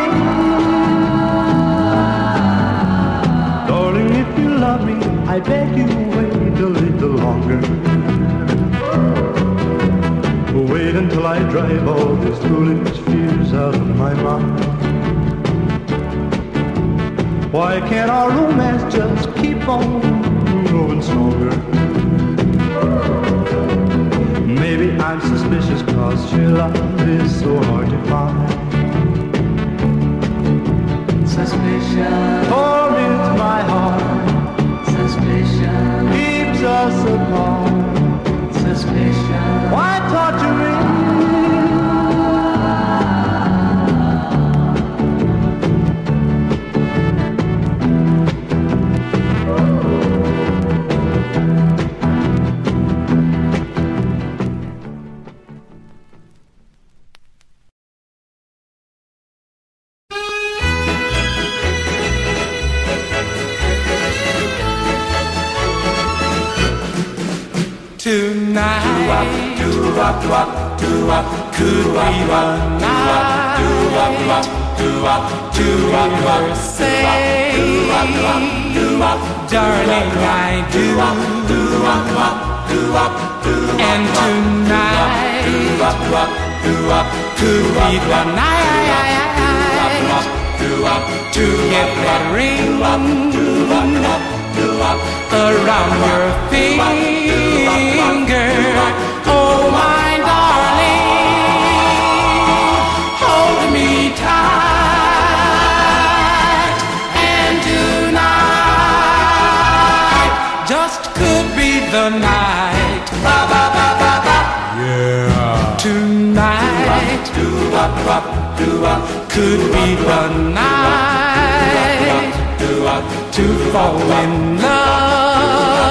Speaker 10: Darling, if you love me, I beg you wait a little longer. Wait until I drive all these foolish fears out of my mind. Why can't our romance just keep on growing stronger? Maybe I'm suspicious cause your love is so hard to find.
Speaker 11: Suspicion.
Speaker 10: Or it's my heart.
Speaker 11: Suspicion.
Speaker 10: Keeps us apart.
Speaker 11: Suspicion.
Speaker 10: Why torture me?
Speaker 21: Tonight, do-wop, do-wop, do-wop, could be the night. Do-wop, do-wop, say, darling, I do. And tonight, could be the night to get that ring around your finger. Oh, my darling, hold me tight. And tonight just could be the night. Ba, ba, ba, ba, ba. Yeah. Tonight could be the night to fall in love.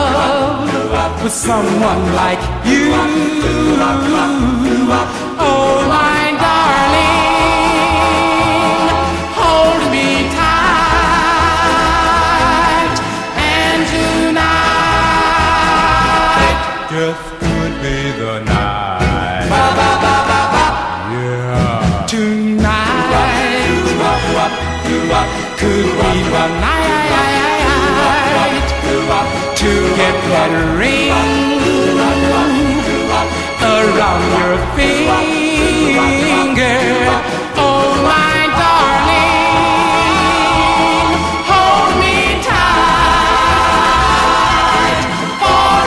Speaker 21: with someone like you. Oh, my darling, hold me tight, and tonight just could be the night. Yeah, tonight could be the night to get that ring around your finger. Oh, my darling, hold me tight, for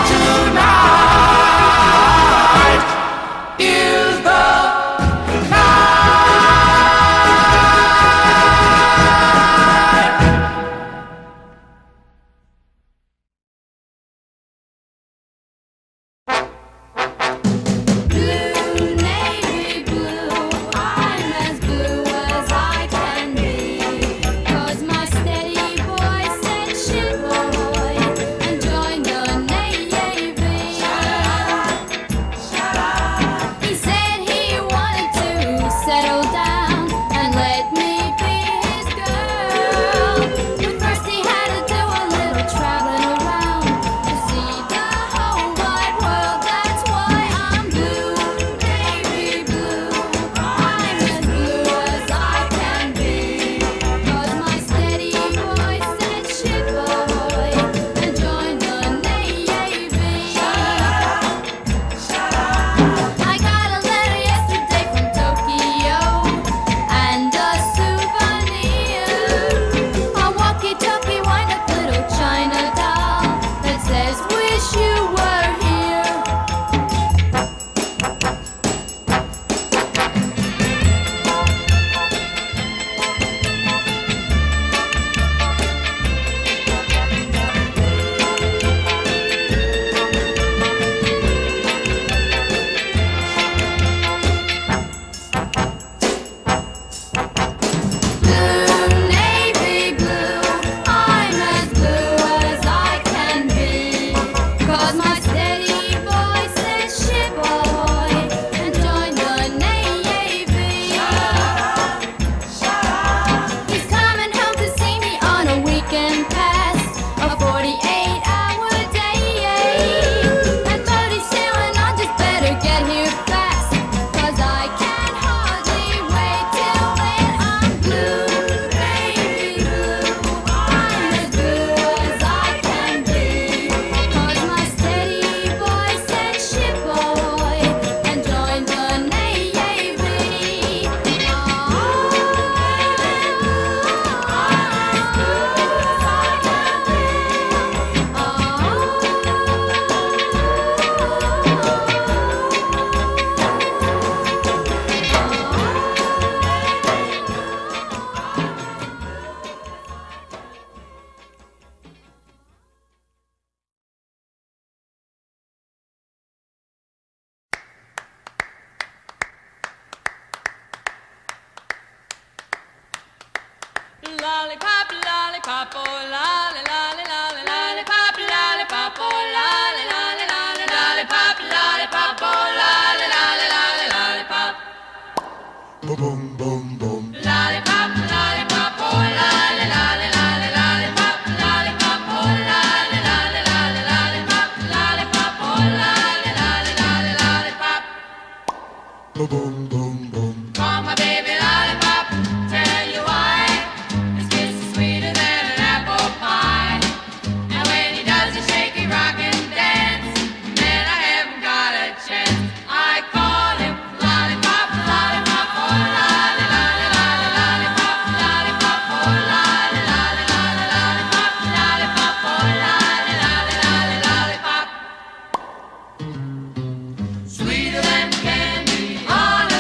Speaker 21: tonight is the
Speaker 14: lollipop, lollipop, oh lolly, lolly, lolly, lollipop, lollipop, oh lolly, lolly, lolly, lollipop, lollipop, oh lolly, lolly, lolly, lollipop.
Speaker 10: Boom, boom, boom.
Speaker 14: Lollipop, lollipop, oh lolly, lolly, lolly, lollipop, lollipop, oh lolly, lolly, lolly, lollipop, lollipop, oh lolly, lolly, lolly, lollipop.
Speaker 10: Boom, boom, boom.
Speaker 14: Call my baby lollipop, tell you why. His kiss is sweeter than an apple pie. And when he does a shaky rock and dance, man, I haven't got a chance. I call him lollipop, lollipop, oh lolly, lolly, lolly, lollipop, lollipop, oh lolly, lolly, lolly, lollipop, lollipop, oh lolly, lolly, lolly, lollipop. Sweeter than candy on a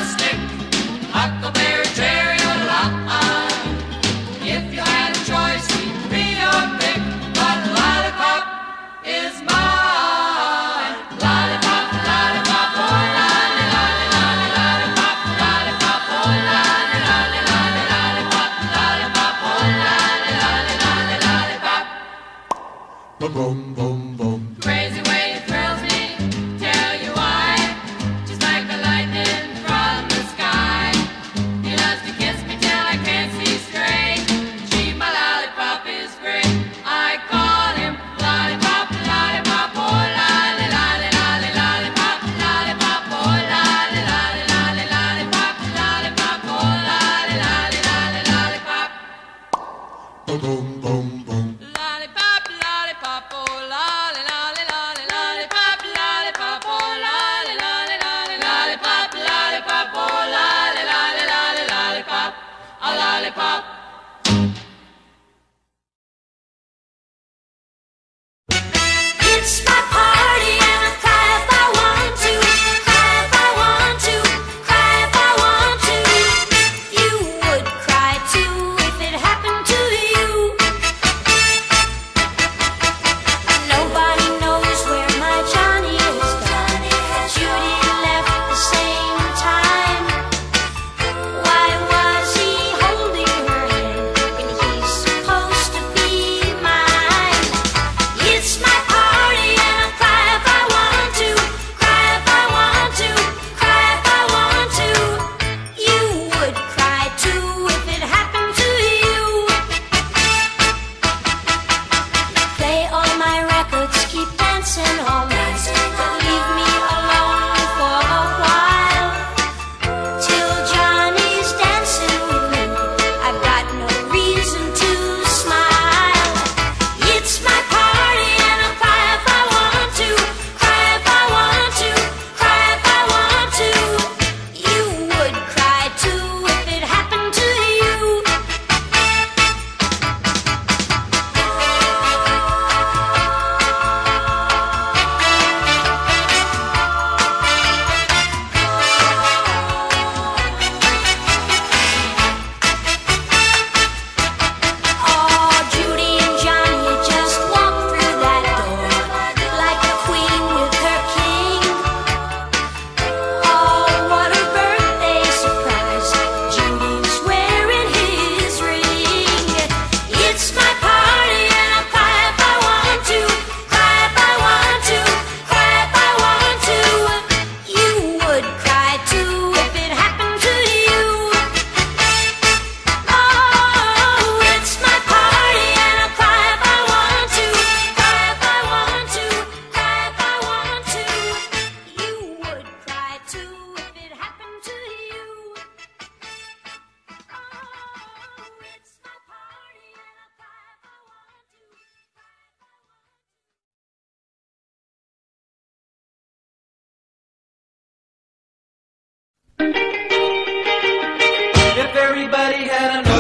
Speaker 21: If everybody had an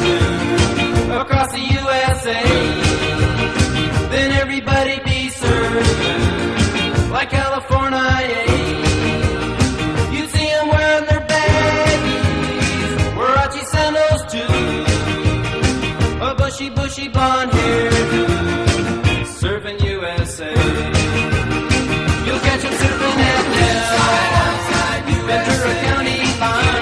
Speaker 21: ocean across the U S A, then everybody'd be served like California. You see them wearing their baggies, Warachi sandals too, a bushy, bushy blonde hair, surfing U S A. You'll catch them surfing at Nell, Ventura County line.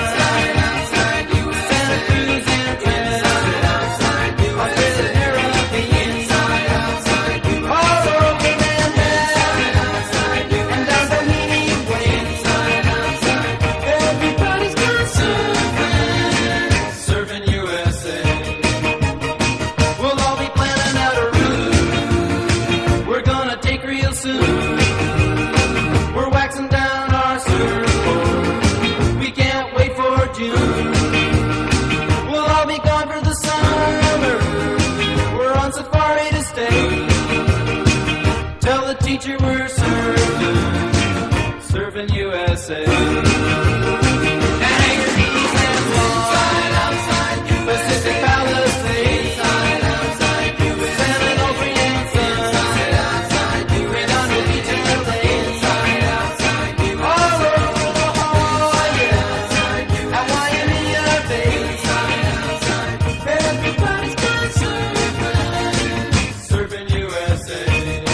Speaker 21: Teacher, we're surfing, surfing U S A. And Anchor Keys and Swan, outside Pacific Palisades, inside, outside San Onofre and Sun, outside Redondo Beach and L A, inside, outside all over La Jolla, at Waimea Bay, inside, outside everybody's gone surfing, surfing U S A.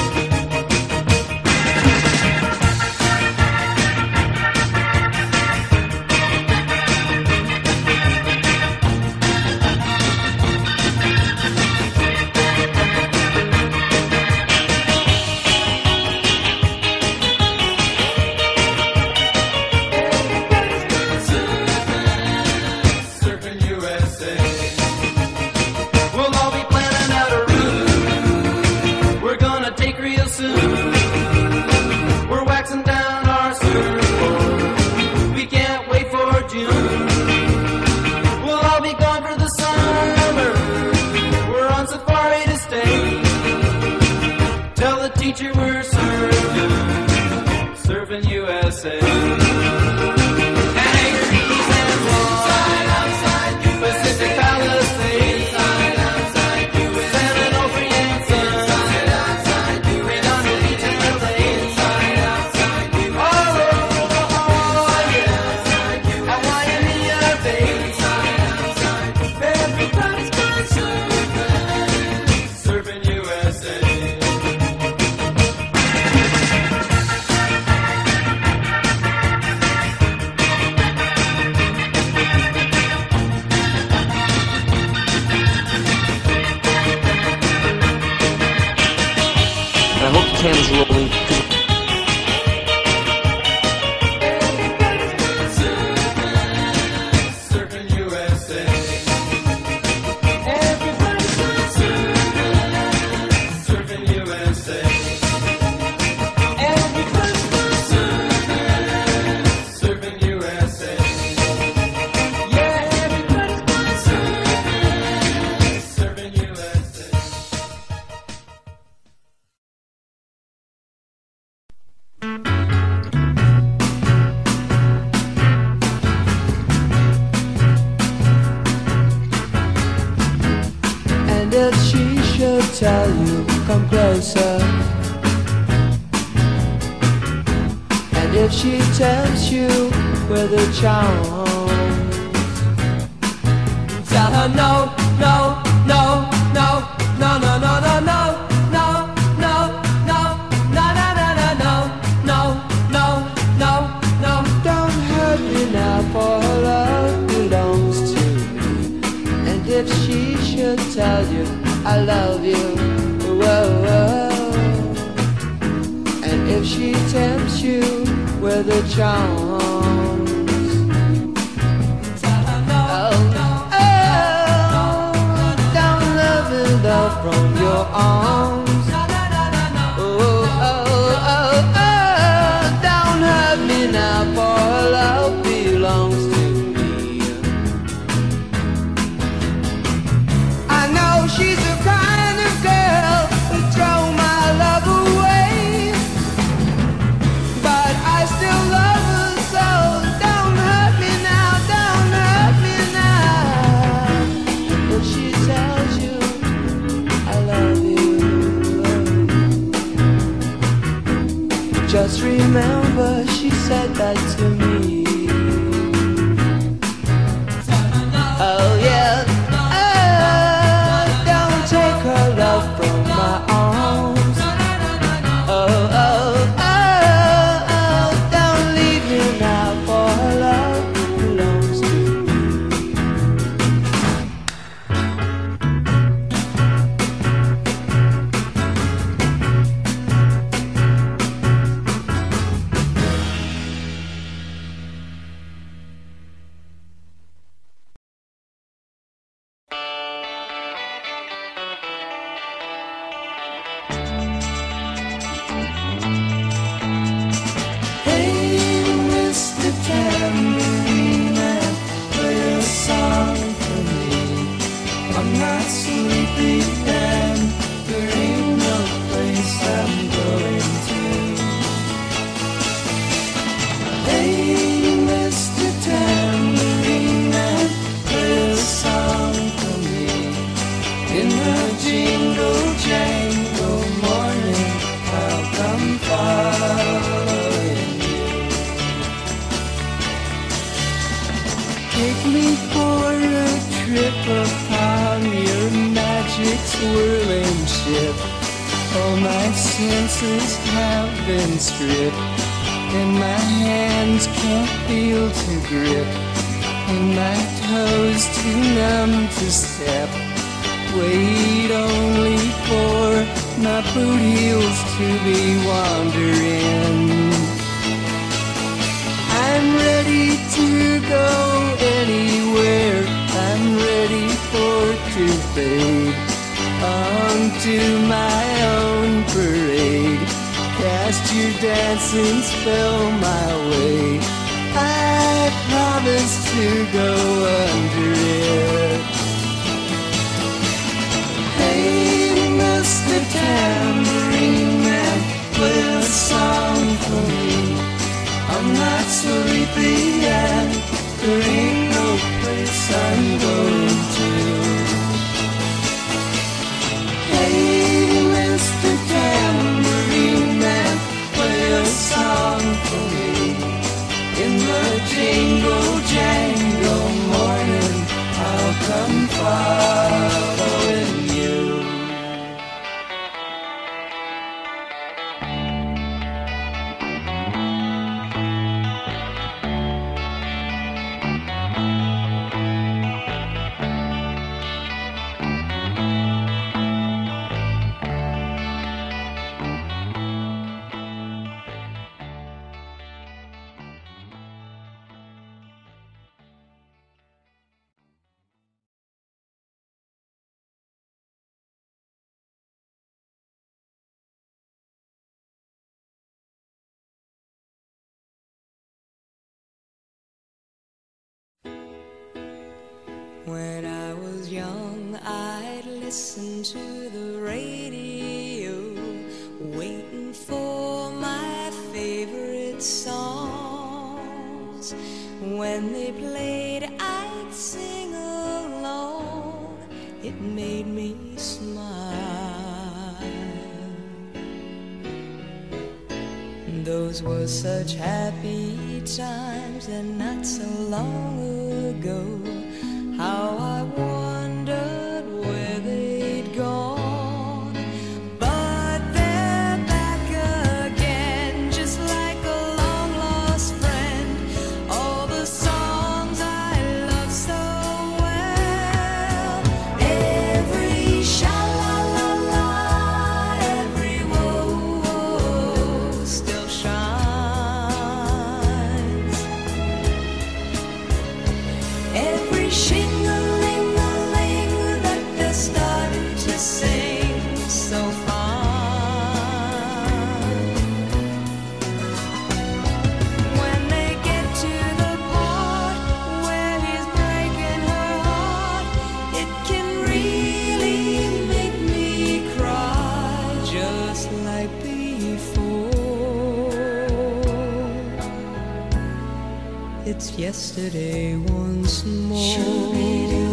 Speaker 21: Teacher, we're surfing, surfing U S A. And Anchor Keys and Swan, outside Pacific Palisades, inside, outside San Onofre and Sun, outside Redondo Beach
Speaker 3: And if she should tell you, come closer. And if she tempts you with a charm, tell her no, no, no, no, no, no, no, no, no, no, no, no, no, no, no, no, no, no. Don't hurt me now, for her love belongs to me. And if she should tell you I love you, whoa, whoa. And if she tempts you with a charm, love from your arms. Oh, oh, oh, oh, don't hurt me now, for love belongs to me. I know she's the kind of girl who throw my love away, but I still love her so. Don't hurt me now, don't hurt me now. If she tells you just remember she said that to me. Oh yeah, oh, don't take her love from my arms. Oh, oh, oh, oh, don't leave me now, for her love belongs to
Speaker 4: swirling ship. All my senses have been stripped, and my hands can't feel to grip, and my toes too numb to step. Wait only for my boot heels to be wandering. I'm ready to go anywhere, I'm ready for to fade onto my own parade. Cast your dancing spell my way, I promise to go under it. Hey, Mister Tambourine Man, play a song for me. I'm not sleepy yet, there ain't no place I'm going to. Hey, Mister Tambourine Man, play a song for me. In the jingle jangle morning, I'll come following you.
Speaker 3: When I was young, I'd listen to the radio, waiting for my favorite songs. When they played, I'd sing along. It made me smile. Those were such happy times, and not so long ago. How I wondered where they'd gone. But they're back again, just like a long-lost friend. All the songs I love so well. Every sha-la-la-la, every whoa-whoa still shines. Every shing-a-ling-a-ling that they're starting to sing so fine. When they get to the part where he's breaking her heart, it can really make me cry, just like before. It's yesterday once more.